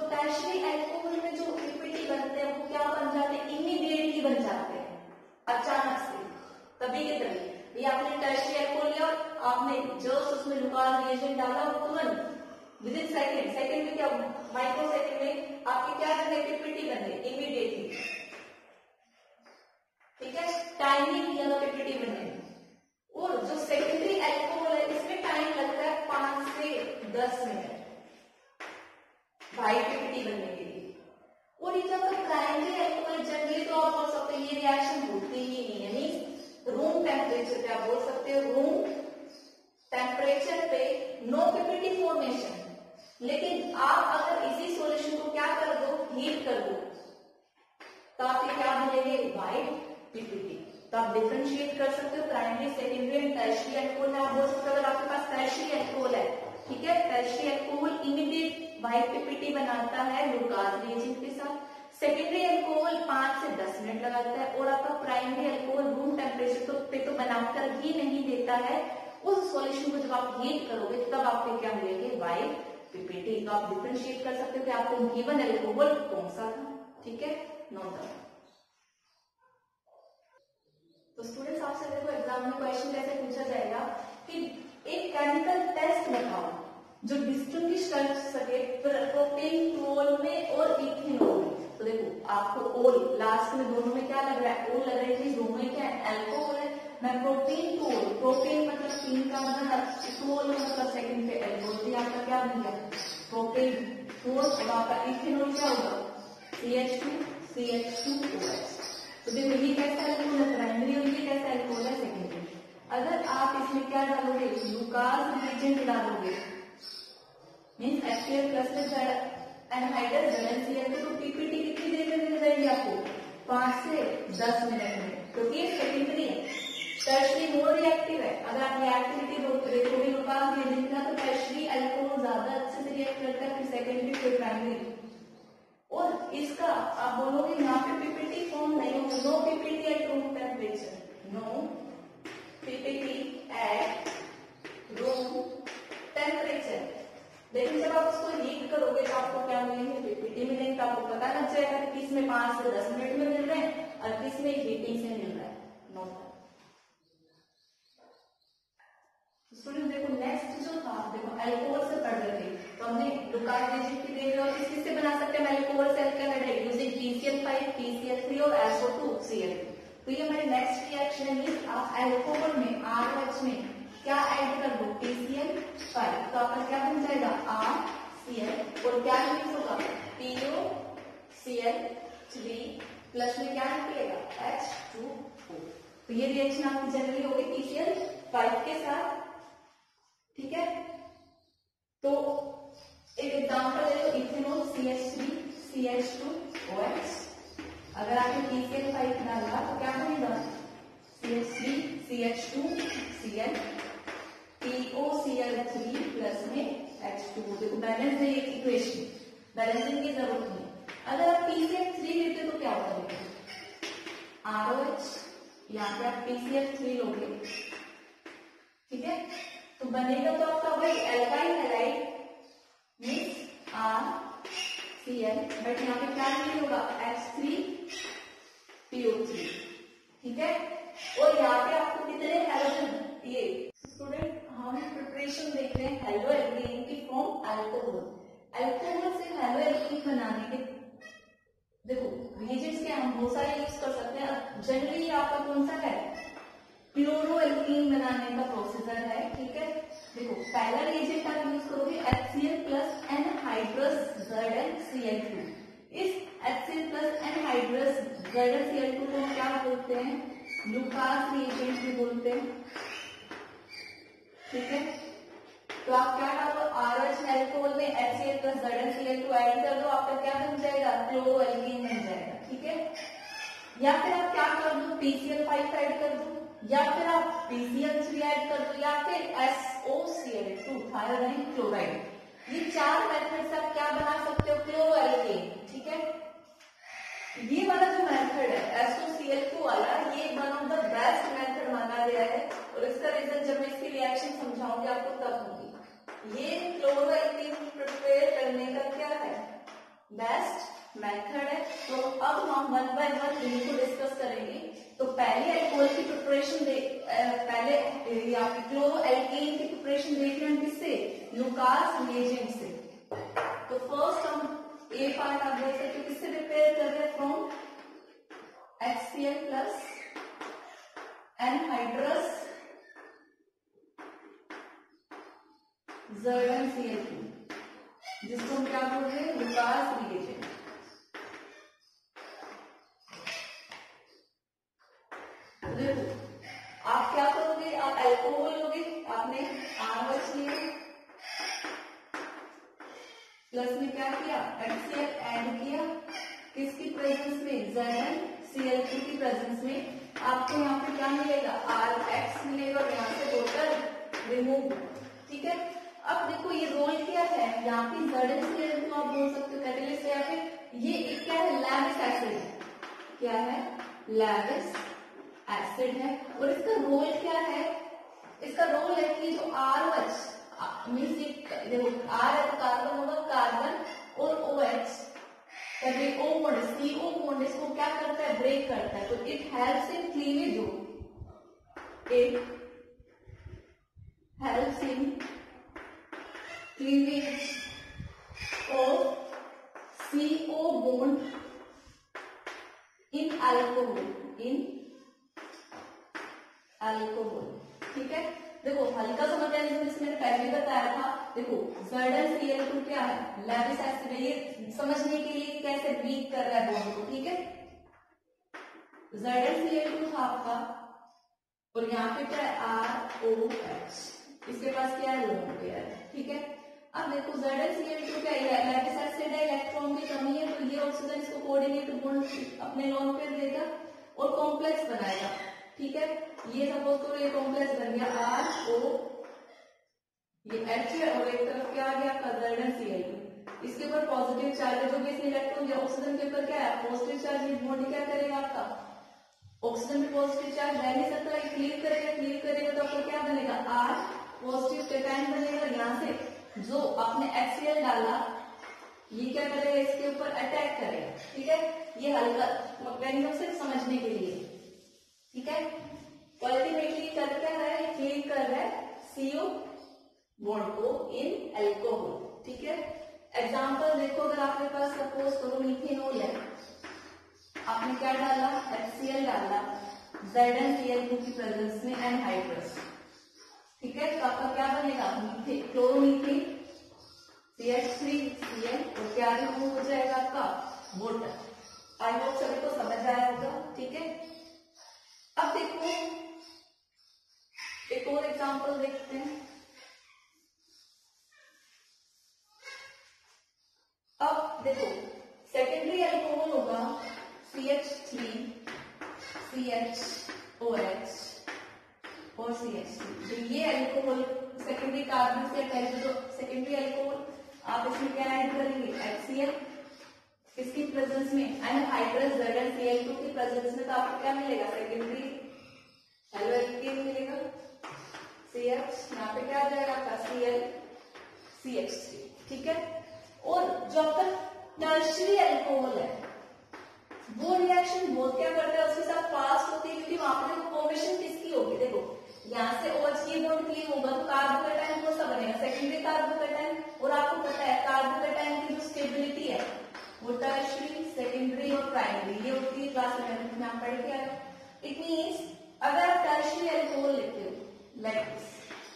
टर्शियरी अल्कोहल में जो पीपीटी बनते हैं वो क्या बन जाते हैं, इमीडिएटली बन जाते हैं, अचानक से, तभी के तभी। ये आपने टर्शियरी अल्कोहल लिया और आपने जस्ट उसमें लुकास रिएजेंट डाला, तुरंत विद इन सेकेंड सेकेंड में क्या माइक्रो सेकेंड में आपकी क्या बन गई, पीपीटी बन गई इमीडिएटली। ठीक है, टाइम नहीं लिया पीपीटी बनने। और जो सेकेंडरी अल्कोहल है इसमें टाइम लगता है पांच से दस मिनट भाई पीपीटी बनने के लिए। और ये जब प्राइमरी अल्कोहल जनरली तो आप बोल सकते हैं ये रिएक्शन होती ही नहीं है, मींस रूम टेम्परेचर पे आप बोल सकते हो रूम टेम्परेचर पे नो पीपीटी फॉर्मेशन। लेकिन आप अगर इसी सॉल्यूशन को क्या कर दो, हीट कर दो, तो आपके क्या बनेंगे, व्हाइट पीपीटी। तो आप डिफरेंशिएट कर सकते हो primary secondary and tertiary alcohol है। आप बोल सकते हो अगर आपके पास टर्शियरी अल्कोहल है, ठीक है, tertiary alcohol immediate white PPT बनाता है लुकास रिएजेंट के साथ। सेकेंडरी अल्कोहल पांच से दस मिनट लगाता है और आपका प्राइमरी अल्कोहल रूम टेम्परेचर तो पे तो बनाकर ही नहीं देता है। उस सॉल्यूशन को जब आप हीट करोगे तब आपको क्या मिलेंगे, व्हाइट पीपीटी। तो आप डिफरेंशिएट कर सकते हो कि आपको गिवन अल्कोहल कौन सा था। ठीक है, नोट डाउन। तो स्टूडेंट्स आपसे देखो एग्जाम में क्वेश्चन कैसे पूछा जाएगा कि एक केमिकल टेस्ट बताओ जो डिस्टिंग्विश कर सके प्रोपेनोल में और इथेनॉल में। तो देखो आपको ओल लास्ट में दोनों में क्या लग रहा है, ओल लग रहा है, दोनों में क्या है, अल्कोहल है। मैं प्रोपेन टोल, प्रोपेन मतलब तीन कार्बन, टोल मतलब सेकंड पे अल्कोहल, तो आपका क्या बन गया, प्रोपेन टोल। और आपका इथेनॉल क्या होगा, C H two C H two O H. तो देखो ये कैसा अल्कोहल है, प्राइमरी, और ये कैसा अल्कोहल है, सेकेंडरी। अगर आप इसमें क्या डालोगे, लुकास रिएजेंट डालोगे, मींस एचसीएल प्लस में एनहाइड्रस ZnCl, तो पीपीटी कितनी देर में मिल जाएगी आपको, पांच से दस मिनट में, क्योंकि ये सेकेंडरी है। टर्शियरी मोर रिएक्टिव है। अगर आप रिएक्टिविटी देखोगे लुकास रिएजेंट का, तो टर्शियरी अल्कोहल ज्यादा अच्छे से रिएक्ट करता है, फिर सेकेंडरी फिर प्राइमरी। और इसका आप बोलोगे यहाँ पे पीपीटी फॉर्म नहीं होगा, no PPT at room temperature, no PPT at room temperature. लेकिन जब आप उसको हीट करोगे तो आपको क्या मिलेंगे, पीपीटी मिलेंगे। तो आपको पता लग जाएगा कि किस में पांच से दस मिनट में मिल रहे हैं और किस में हीटिंग से मिल रहा है। नोट। स्टूडेंट देखो नेक्स्ट जो था, देखो अल्कोहल से पढ़ रहे थे, तो हमने लुकास रिएजेंट की देख रहे हो, किस से बना सकते हैं अल्कोहल से अल्काइड using P C L five, P C L three और S O two C L two. तो ये हमारे नेक्स्ट रिएक्शन है। आप अल्कोहल में आर एच में क्या ऐड कर दो, पी सी एल फाइव, तो आपका क्या बन जाएगा, आर सी एल, और क्या रिलीज होगा, P O C L three plus में क्या निकलेगा, एच टू ओ। तो ये रिएक्शन आपकी जनरली होगी पी सी एल फाइव के साथ। ठीक है, तो एक एग्जांपल है तो ethanol C H three C H two O H. अगर आपने पी सी एल फाइव डाला तो क्या बनेगा, C H three C H two C L, P O C L three plus में एच टू। देखो बैलेंस है ये इक्वेशन, बैलेंसिंग की जरूरत नहीं। अगर आप पी सी एल थ्री लेते तो क्या होगा, आर ओ एच, यहाँ पे आप पी सी एल थ्री लोगे, ठीक है, तो बनेगा तो आपका वही alkyl halide means R C L, but यहाँ पे क्या नहीं होगा, H three P O three. ठीक है, और यहाँ पे आपको कितने हैलोजन, ये स्टूडेंट हम प्रिपरेशन देख रहे हैं हेलो एल्कीन की फॉर्म अल्कोहल। अल्कोहल से हेलो एल्कीन बनाने के देखो रिएजेंट्स के हम बहुत सारे यूज कर सकते हैं। जनरली आपका कौन सा है, क्लोरो एल्कीन बनाने का प्रोसीजर है। ठीक है, देखो पहला रिएजेंट आप यूज करोगे HCl plus anhydrous ZnCl two. इस HCl plus anhydrous ZnCl two को क्या बोलते हैं, लुकास रिएजेंट भी बोलते हैं। ठीक है, तो आप क्या डालो, आर एच अल्कोहल में HCl plus ZnCl two add कर दो, आपका क्या बन जाएगा, क्लोरो एल्कीन बन जाएगा। ठीक है, या फिर आप क्या कर दो, P C L five add कर दो, या फिर आप P C L three add कर दो, या फिर S O C L two thionyl chloride. ये चार मेथड से आप क्या बना सकते हो, क्लोरो एल्केन। ठीक है, ये वाला जो मेथड है S O C L two वाला, ये one of the best method माना गया है। और इसका रीजन जब मैं इसकी रिएक्शन समझाऊंगी आपको तब होगी। ये क्लोरो एल्केन प्रिपेयर करने का क्या है, बेस्ट मेथड है। तो अब हम वन बाय वन इनको डिस्कस करेंगे। तो पहले अल्कोहल की प्रिपरेशन दे पहले या क्लोरो एल्केन की प्रिपरेशन देख रहे हैं किससे, लुकास रिएजेंट से। तो फर्स्ट हम ए पार्ट आप देख सकते हो किससे प्रिपेयर कर रहे हैं, from HCl plus anhydrous Z C L two, जिसको हम क्या बोल रहे हैं, लुकास रिएजेंट। देखो आप क्या करोगे, आप अल्कोहल लोगे, आपने आर एच लिया, प्लस में क्या किया, HCl ऐड किया, किसकी प्रेजेंस में, ज़ेड सी एल टू की प्रेजेंस में। आपको यहाँ पे क्या मिलेगा, आर एक्स मिलेगा और यहाँ से टोटल रिमूव। ठीक है, अब देखो ये रोल क्या है, यहाँ पे ज़ेड सी एल टू आप बोल सकते हो कैटेलिस्ट, या फिर ये एक क्या है, लैविस एसिड है। क्या है, लैविस एसिड है। और इसका रोल क्या है, इसका रोल है कि जो आर एच मीन्स देखो आर है तो कार्बन होगा, कार्बन और ओ एच कभी O bond C O bond इसको क्या करता है, ब्रेक करता है। तो it helps in cleavage of it helps in cleavage of C O bond in alcohol in alcohol. ठीक है, देखो हल्का सा मैकेनिज्म इसमें पहले बताया था। देखो ज़ेड सी एल टू क्या है, लैविस एसिड है, ये समझने के लिए कैसे ब्रेक कर रहा है बॉन्ड को। ठीक है, ज़ेड सी एल टू था आपका और यहाँ पे क्या है, आर ओ एच, इसके पास क्या है, लोन पेयर है। ठीक है, अब देखो ज़ेड सी एल टू क्या है, लैविस एसिड है, इलेक्ट्रॉन की कमी है, तो ये ऑक्सीजन इसको कोऑर्डिनेट बॉन्ड अपने लोन पेयर देगा और कॉम्प्लेक्स बनाएगा। ठीक है, ये सपोज करो ये कॉम्प्लेक्स बन गया आर ओ, ये एच है और एक तरफ क्या आ गया आपका ज़ेड सी एल टू, इसके ऊपर पॉजिटिव चार्ज है, जो भी इसमें इलेक्ट्रॉन है, ऑक्सीजन के ऊपर क्या है, पॉजिटिव चार्ज। ये बॉन्ड क्या करेगा आपका, ऑक्सीजन में पॉजिटिव चार्ज रह नहीं सकता, ये क्लीव करेगा, क्लीव करेगा तो आपको क्या बनेगा, आर पॉजिटिव कैटायन बनेगा। यहाँ से जो आपने HCl डाला ये क्या करेगा, इसके ऊपर अटैक करेगा। ठीक है, ये हल्का मैकेनिज्म सिर्फ समझने के लिए। ठीक है, अल्टीमेटली कर क्या है, क्लीव कर रहा है सीओ बॉन्ड को इन अल्कोहल। ठीक है, एग्जांपल देखो, अगर आपके पास सपोज करो मीथेनॉल है, आपने क्या डाला, HCl डाला, ज़ेड सी एल टू की प्रेजेंस में एनहाइड्रस। ठीक है, तो आपका क्या बनेगा, methane chloromethane C H three C L और क्या रिमूव हो जाएगा आपका, वाटर। आई होप सभी को समझ आया होगा। ठीक है, अब देखो एक और एग्जांपल देखते हैं। अब देखो सेकेंडरी अल्कोहल होगा C H three C H O H और सी एच थ्री। तो ये अल्कोहल सेकेंडरी कार्बन से अटैच, तो सेकेंडरी अल्कोहल आप इसमें क्या ऐड करेंगे, HCl, किसकी प्रेजेंस में, anhydrous Z C L two की प्रेजेंस में। तो आपको क्या मिलेगा, सेकेंडरी हेलो एल्केन मिलेगा, सी एच, यहाँ पे क्या आ जाएगा आपका C L C H three. ठीक है, और जो आपका टर्शियरी अल्कोहल है वो रिएक्शन बहुत क्या करता है, उसके साथ फास्ट होती है, क्योंकि वहां पर देखो फॉर्मेशन किसकी होगी, देखो यहाँ से OH की बॉन्ड क्लीव होगा तो कार्बोकेटायन कौन सा बनेगा, सेकेंडरी कार्बोकेटायन। और आपको पता है कार्बोकेटायन की जो स्टेबिलिटी है वो टर्शियरी, सेकेंडरी और प्राइमरी ये होती है, क्लास इलेवेंथ में आप पढ़ के आए। इट मीन्स अगर आप टर्शियरी अल्कोहल लिखते हो लाइक दिस,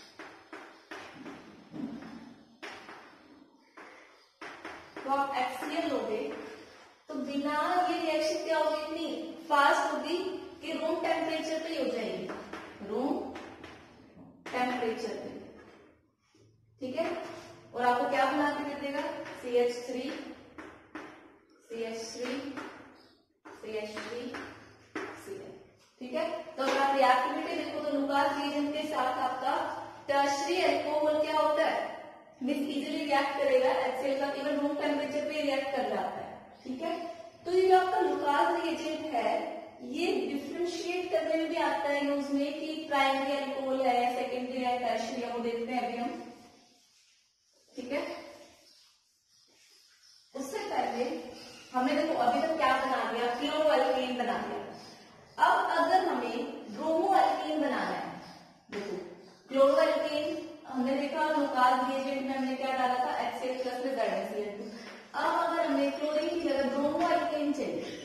तो आप HCl लोगे तो बिना ये रिएक्शन क्या होगी, इतनी फास्ट होगी कि रूम टेम्परेचर पे ही हो जाएगी, रूम टेम्परेचर पे। ठीक है, और आपको क्या बना के दे देगा, C H three C H three C H three C L. ठीक है, तो अगर आप रिएक्टिविटी देखो तो लुकास रिएजेंट के साथ आपका टर्शियरी अल्कोहल क्या होता है, मिस इजीली रिएक्ट करेगा, HCl का इवन रूम टेम्परेचर पे रिएक्ट कर जाता है। ठीक है, तो ये जो आपका लुकास रिएजेंट है ये डिफ्रेंशिएट करने में भी आता है यूज में, कि प्राइमरी अल्कोहल है, सेकेंडरी है, टर्शियरी है, वो देखते हैं अभी हम। ठीक है, उससे पहले ऐसे हमने देखो अभी तक क्या बना दिया, क्लोरो अल्केन बना दिया। अब अगर हमें ब्रोमो अल्केन बनाना है, देखो क्लोरो अल्केन हमने देखा लुकास रिएजेंट में हमने क्या डाला था, HCl प्लस में Z N C L two. अब अगर हमें क्लोरीन की जगह ब्रोमो अल्केन चाहिए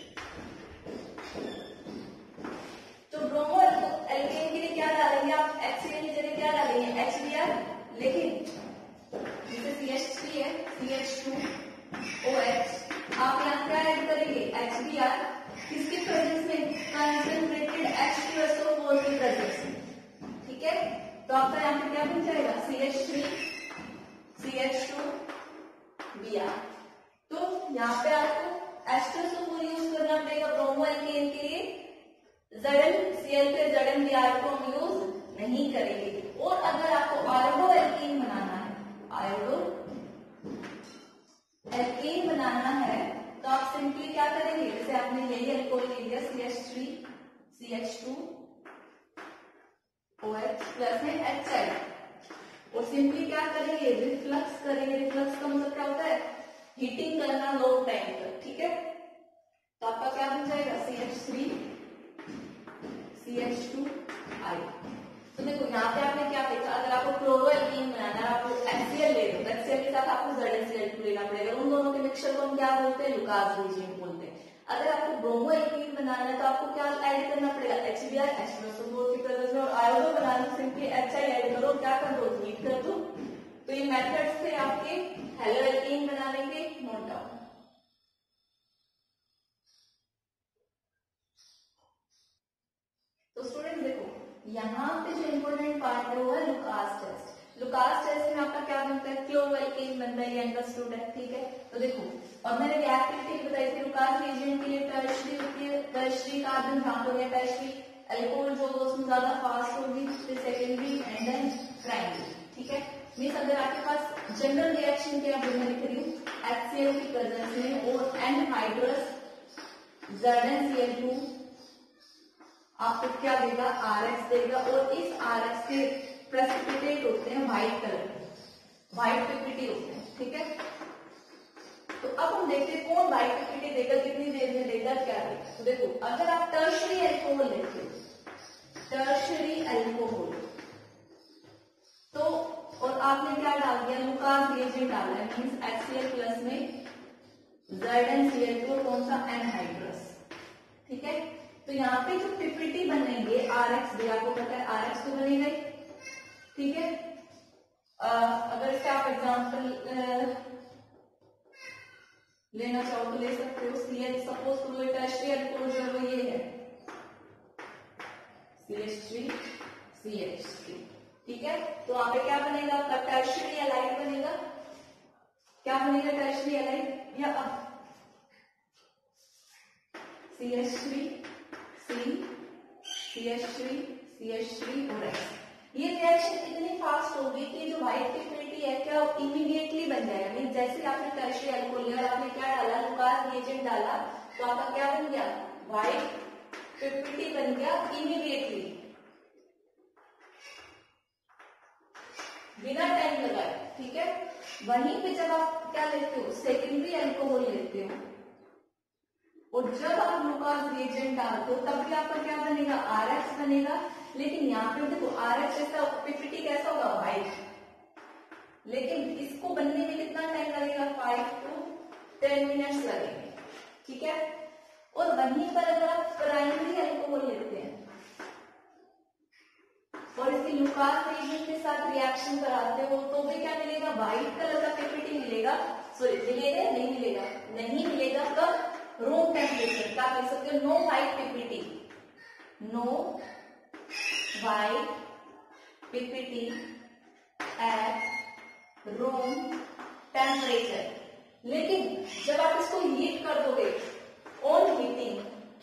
तो ब्रोमो अल्केन के लिए क्या डालेंगे आप, HCl की जगह क्या डालेंगे, H B r, लेकिन जैसे C H थ्री है C H two O H, आप यहाँ क्या ऐड करेंगे H B r, किसके प्रेजेंस में, concentrated H two S O four के प्रेजेंस में, ठीक है। तो आपका यहाँ पे क्या बन जाएगा C H three C H two B r। तो यहाँ पे आपको H two S O four use करना पड़ेगा ब्रोमो अल्केन के लिए, Z N C l पे Z N B r को हम यूज नहीं करेंगे। और अगर आपको आयोडो अल्केन बनाना है, आयोडो अल्केन बनाना है तो आप सिंपली क्या करेंगे, जैसे आपने यही अल्कोहल ले लिया C H three C H two O H plus में H I, और सिंपली क्या करेंगे, रिफ्लक्स करेंगे। रिफ्लक्स का मतलब क्या होता है, हीटिंग करना लो टाइम तक, ठीक है। तो आपका क्या बन जाएगा C H three C H two I। तो देखो यहाँ पे आपने क्या देखा, अगर आपको क्लोरो अल्कीन बनाना है, आपको HCl ले लो, HCl के साथ आपको Z N C L two लेना पड़ेगा। उन दोनों के मिक्सचर को हम क्या बोलते हैं, लुकास रिएजेंट बोलते हैं। अगर आपको ब्रोमो अल्कीन बनाना है तो आपको क्या ऐड करना पड़ेगा, H B r, H two S O four की प्रेजेंस में, और आयोडो बनाना है सिंपली H I ऐड करो, क्या कर दो, हीट कर दो। तो ये मेथड्स थे आपके हेलो अल्कीन बनाने के, नोट डाउन। तो स्टूडेंट्स देखो यहाँ पे जो इम्पोर्टेंट पार्ट है वो है लुकास टेस्ट। लुकास टेस्ट में आपका क्या बनता है, क्लोरो अल्केन बनता है, ये अंडरस्टूड है, ठीक है। तो देखो, और मैंने रिएक्टिविटी बताई थी लुकास रिएजेंट के लिए, टर्शरी होती है, टर्शरी कार्बन जहां पर टर्शरी अल्कोहल जो उसमें ज्यादा फास्ट होगी, फिर सेकेंडरी एंड देन प्राइमरी, ठीक है। मीन्स अगर आपके पास जनरल रिएक्शन के आप मैं लिख रही हूँ HCl की प्रेजेंस में और anhydrous Z N C L two आपको क्या देगा, R X देगा, और इस R X के प्रेसिपिटेट होते हैं व्हाइट कलर के, व्हाइट पीपीटी होते हैं, ठीक है। तो अब हम देखते हैं कौन व्हाइट पीपीटी देगा, कितनी देर में देगा, क्या देगा। तो देखो अगर आप टर्शरी अल्कोहल लेते हो, टर्शरी अल्कोहल, तो और आपने क्या डाल दिया, लुकास रिएजेंट डाला है, मीन्स HCl प्लस में Z N C L two, कौन सा, एनहाइड्रस, ठीक है। तो यहाँ पे जो पीपीटी बनेंगे R X भी आपको पता है R X तो बनेगा, ठीक है। अगर इसका आप एग्जांपल लेना चाहो तो ले सकते हो, C H सपोज करो टर्शरी अल्कोहल जो है वो ये है C H three C H three, ठीक है। तो वहां पे क्या बनेगा, आपका टर्शरी एलाइड बनेगा, क्या बनेगा टर्शरी एलाइड, या अब C H three C C H three C H three और X। ये रिएक्शन इतनी फास्ट होगी कि जो व्हाइट पीपीटी है क्या इमीडिएटली बन जाएगा। मीन जैसे आपने टर्शरी अल्कोहल लिया, आपने क्या डाला, लुकास रिएजेंट डाला, तो आपका क्या बन गया, व्हाइट पीपीटी बन गया इमीडिएटली, बिना टाइम लगाए, ठीक है। वहीं पे जब आप क्या लेते हो, सेकेंडरी अल्कोहल लेते हो, और जब आप लुकास रिएजेंट डालते हो तब भी आपका क्या बनेगा, R X बनेगा। लेकिन यहाँ पे देखो R X जैसा पीपीटी कैसा होगा, व्हाइट, लेकिन इसको बनने में कितना टाइम लगेगा, फाइव टू टेन मिनट्स लगेंगे, ठीक है। और वहीं पर अगर आप प्राइमरी अल्कोहल लेते हैं और इसकी लुकास रिएजेंट के साथ रिएक्शन कराते हो तो भी क्या मिलेगा, व्हाइट कलर का पीपीटी मिलेगा। सॉरी मिलेगा, नहीं मिलेगा, नहीं मिलेगा, कब, रूम टेम्परेचर, क्या कह सकते हो, no white PPT, no white PPT at room temperature. लेकिन जब आप इसको हीट कर दोगे, ऑन हीटिंग,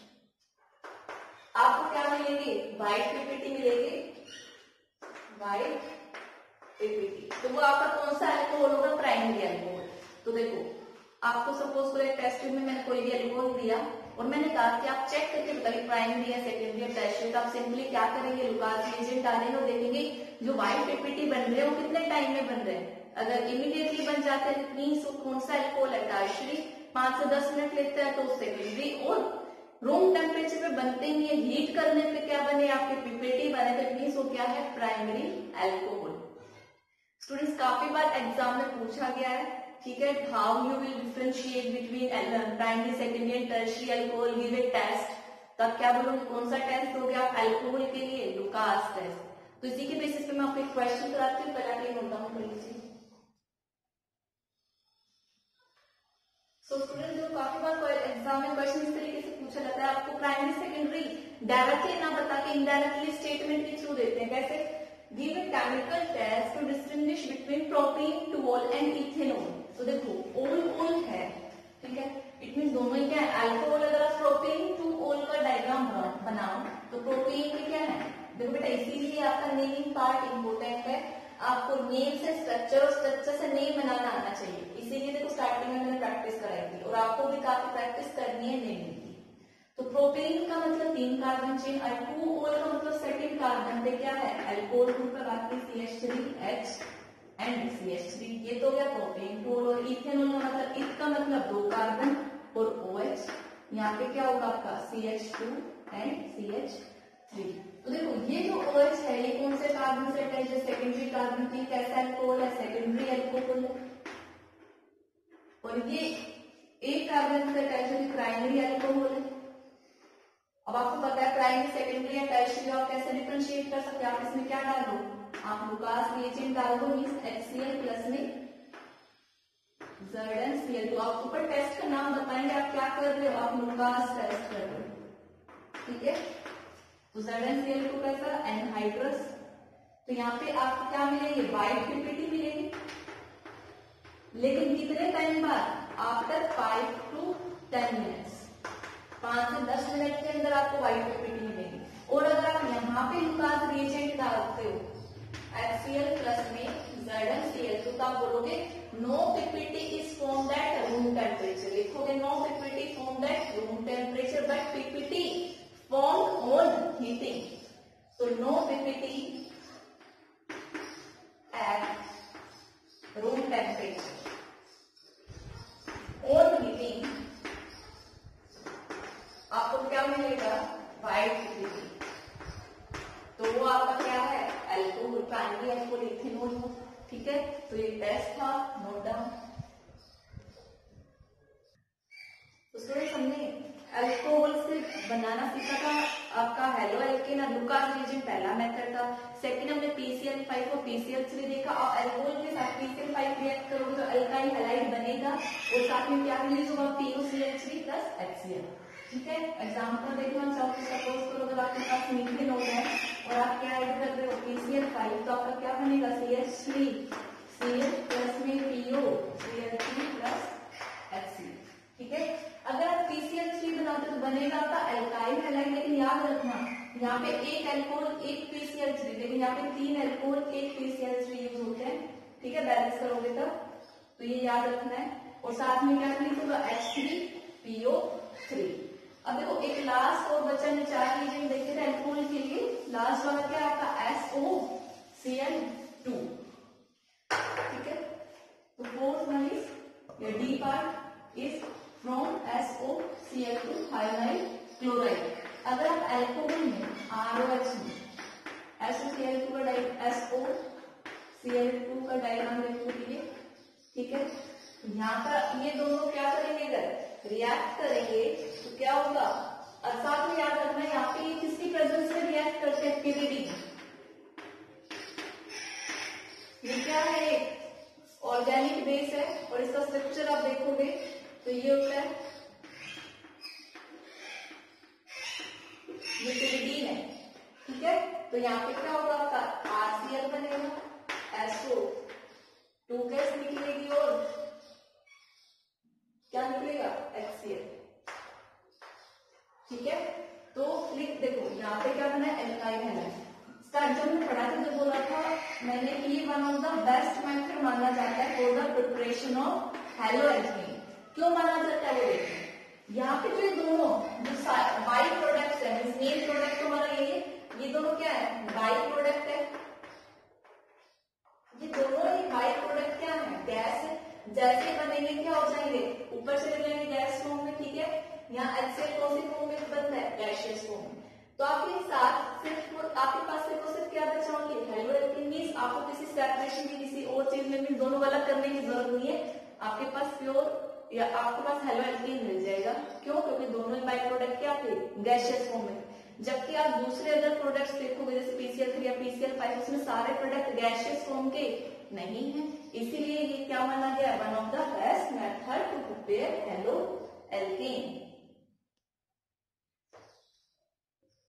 आपको क्या मिलेंगे, व्हाइट पीपीटी मिलेंगे, व्हाइट पीपीटी। तो वो आपका कौन सा अल्कोहल होगा, प्राइमरी अल्कोहल। तो देखो आपको सपोज करो एक टेस्ट ट्यूब में मैंने कोई भी अल्कोहल दिया और मैंने कहा कि आप चेक करके बताइए प्राइमरी है, सेकेंडरी है, टर्शियरी। तो आप सिंपली क्या करेंगे, लुकास रिएजेंट डालेंगे और देखेंगे जो व्हाइट पीपीटी बन रहे हैं वो कितने टाइम में बन रहे हैं। अगर इमीडिएटली बन जाते हैं मीन्स वो कौन सा अल्कोहल है, टर्शियरी। पांच से दस मिनट लेता है तो सेकेंडरी, और रूम टेम्परेचर पे बनते ही है, हीट करने पे क्या बने आपके पीपीटी बने, तो इट मींस वो क्या है प्राइमरी अल्कोहल। स्टूडेंट्स काफी बार एग्जाम में पूछा गया है, ठीक है, how you will differentiate between primary secondary and tertiary alcohol, give a test, तब क्या बोलोगे, कौन सा टेस्ट दोगे आप अल्कोहल के लिए, लुकास टेस्ट। तो इसी के बेसिस पे मैं आपको एक क्वेश्चन कराती हूँ, पहले आप नोट डाउन कर लीजिए। सो स्टूडेंट जो काफी बार एग्जाम में क्वेश्चन इस तरीके से पूछा जाता है, आपको प्राइमरी सेकेंडरी डायरेक्टली ना बता के इनडायरेक्टली स्टेटमेंट के थ्रू देते हैं, कैसे, give a chemical test to distinguish between propanol and ethanol. तो देखो ओल ओल है, ठीक है, इट मीन दोनों ही क्या है अल्कोहल। अगर आप प्रोपीन टू ओल का डायग्राम बनाओ तो प्रोपीन में क्या है, देखो बेटा इसीलिए आपका नेमिंग पार्ट इम्पोर्टेंट है, आपको नेम से स्ट्रक्चर और स्ट्रक्चर से नेम बनाना आना चाहिए, इसीलिए देखो स्टार्टिंग में मैंने प्रैक्टिस कराई थी और आपको भी काफी प्रैक्टिस करनी है नेमिंग की। तो प्रोपीन का मतलब तीन कार्बन चेन, और टू ओल का मतलब सेकंड कार्बन पे क्या है अल्कोहल ग्रुप का बाकी C H three H and C H three, ये तो क्या प्रोपीन टू ओल। और इथेनॉल का मतलब इत का मतलब दो कार्बन और ओ एच, यहाँ पे क्या होगा आपका C H two and C H three. तो देखो ये जो ओ एच है ये कौन से कार्बन से अटैच है, सेकेंडरी कार्बन की, कैसा अल्कोहल है सेकेंडरी अल्कोहल है, और ये एक कार्बन से अटैच है प्राइमरी अल्कोहल है। अब आपको पता है प्राइमरी सेकेंडरी या टर्शियरी आप कैसे डिफरेंशिएट कर सकते हैं, आप इसमें क्या डाल दो, आप लुकास रिएजेंट डाल दो, मींस HCl प्लस में Z N C L। तो आप ऊपर टेस्ट का नाम बताएंगे आप क्या कर रहे हो, आप लुकास टेस्ट कर रहे हो, ठीक है। तो Z N C L को कैसा एनहाइड्रस, तो यहाँ पे आपको क्या मिलेंगे वाइट पीपीटी मिलेंगे, लेकिन कितने टाइम बाद, after five to ten minutes, पांच से दस मिनट के अंदर आपको व्हाइट पीपीटी मिलेगी। और अगर आप यहाँ पे लुकास रिएजेंट डालते हो HCl प्लस में Z N C L, तो आप बोलोगे no PPT is formed at room temperature, लिखोगे no PPT formed at room temperature but PPT formed on heating. तो no PPT at room temperature on heating, आपको क्या मिलेगा व्हाइट पीपीटी। तो वो आपका क्या है अल्कोहल, प्राइमरी अल्कोहल इथेनॉल हो, ठीक है। तो ये टेस्ट था, नोट डाउन। तो स्टूडेंट्स हमने अल्कोहल से बनाना सीखा था आपका हेलो एल्केन और लुकास रिएजेंट पहला मेथड था, सेकंड हमने पी सी एल फाइव और पी सी एल थ्री देखा, और अल्कोहल के साथ P C L five react करोगे तो अल्काइल हैलाइड बनेगा और साथ में क्या रिलीज होगा P O C L three plus H C L, ठीक है। एग्जाम्पल देखना चाहो तो सपोज करो अगर आपके पास मीथेन हो गया और आप क्या ऐड कर रहे हो पी सी एल फाइव, तो आपका क्या बनेगा C H three C L plus में P O C L three plus H C, ठीक है। अगर आप पी सी एल थ्री बनाते तो बनेगा आपका एल्काइल हैलाइड, लेकिन याद रखना यहाँ पे एक अल्कोहल एक पी सी एल थ्री, लेकिन यहाँ पे तीन अल्कोहल एक P C L three use होते हैं, ठीक है, बैलेंस करोगे तब, तो ये याद रखना है। और साथ में क्या रिलीज होगा H three P O three. अब देखो एक लास्ट और बचा ने चार रिएजेंट देखे थे अल्कोहल के लिए, लास्ट वाला क्या आपका S O C L two, ठीक है। तो fourth one is your D part is from S O C L two highlight chloride. अगर आप अल्कोहल में आर ओ एच में S O C L two का डाइ S O C L two का डायग्राम देखोगे, ठीक है, यहाँ पर ये दोनों क्या करेंगे, अगर रिएक्ट करेंगे तो क्या होगा, और साथ में याद रखना यहाँ पे किसकी प्रेजेंस में रिएक्ट करते हैं पीवीडी, ये क्या है ऑर्गेनिक बेस है और इसका स्ट्रक्चर आप देखोगे तो ये होता है, ये पीवीडी है, ठीक है। तो यहाँ पे क्या होगा आपका आरसीएल बनेगा, एसओ टू गैस निकलेगी और क्या निकलेगा एचसीएल, ठीक है। तो लिख देखो यहाँ पे क्या बना है एल्काइल हैलाइड। स्टार्ट जब मैं पढ़ा था जब बोला था मैंने कि ये one of the best method माना जाता है for the preparation of halo alkane. क्यों माना जाता है वो देखिए, यहाँ पे जो ये दोनों जो बाई प्रोडक्ट है, मेन प्रोडक्ट हमारा ये ये दोनों क्या है बाई प्रोडक्ट है, ये दोनों ही बाई प्रोडक्ट क्या है गैस है। जैसे बनेंगे क्या हो जाएंगे, ऊपर चले जाएंगे गैस फॉर्म में, ठीक है। यहाँ HCl क्लोसिन फॉर्म में बनता है गैसियस फॉर्म में। तो आपके साथ सिर्फ आपके पास सिर्फ और सिर्फ क्या बचा होंगे, हेलो एल्केन मींस आपको किसी सेपरेशन की किसी और चीज में भी दोनों अलग करने की जरूरत नहीं है, आपके पास प्योर या आपके पास हेलो एल्केन मिल जाएगा। क्यों? क्योंकि दोनों बाई प्रोडक्ट क्या थे, गैसियस फॉर्म में। जबकि आप दूसरे अदर प्रोडक्ट्स देखोगे जैसे पीसीएल थ्री या पीसीएल फाइव, उसमें सारे प्रोडक्ट गैसियस फॉर्म के नहीं है, इसीलिए ये क्या माना गया, one of the best method to prepare halo alkene.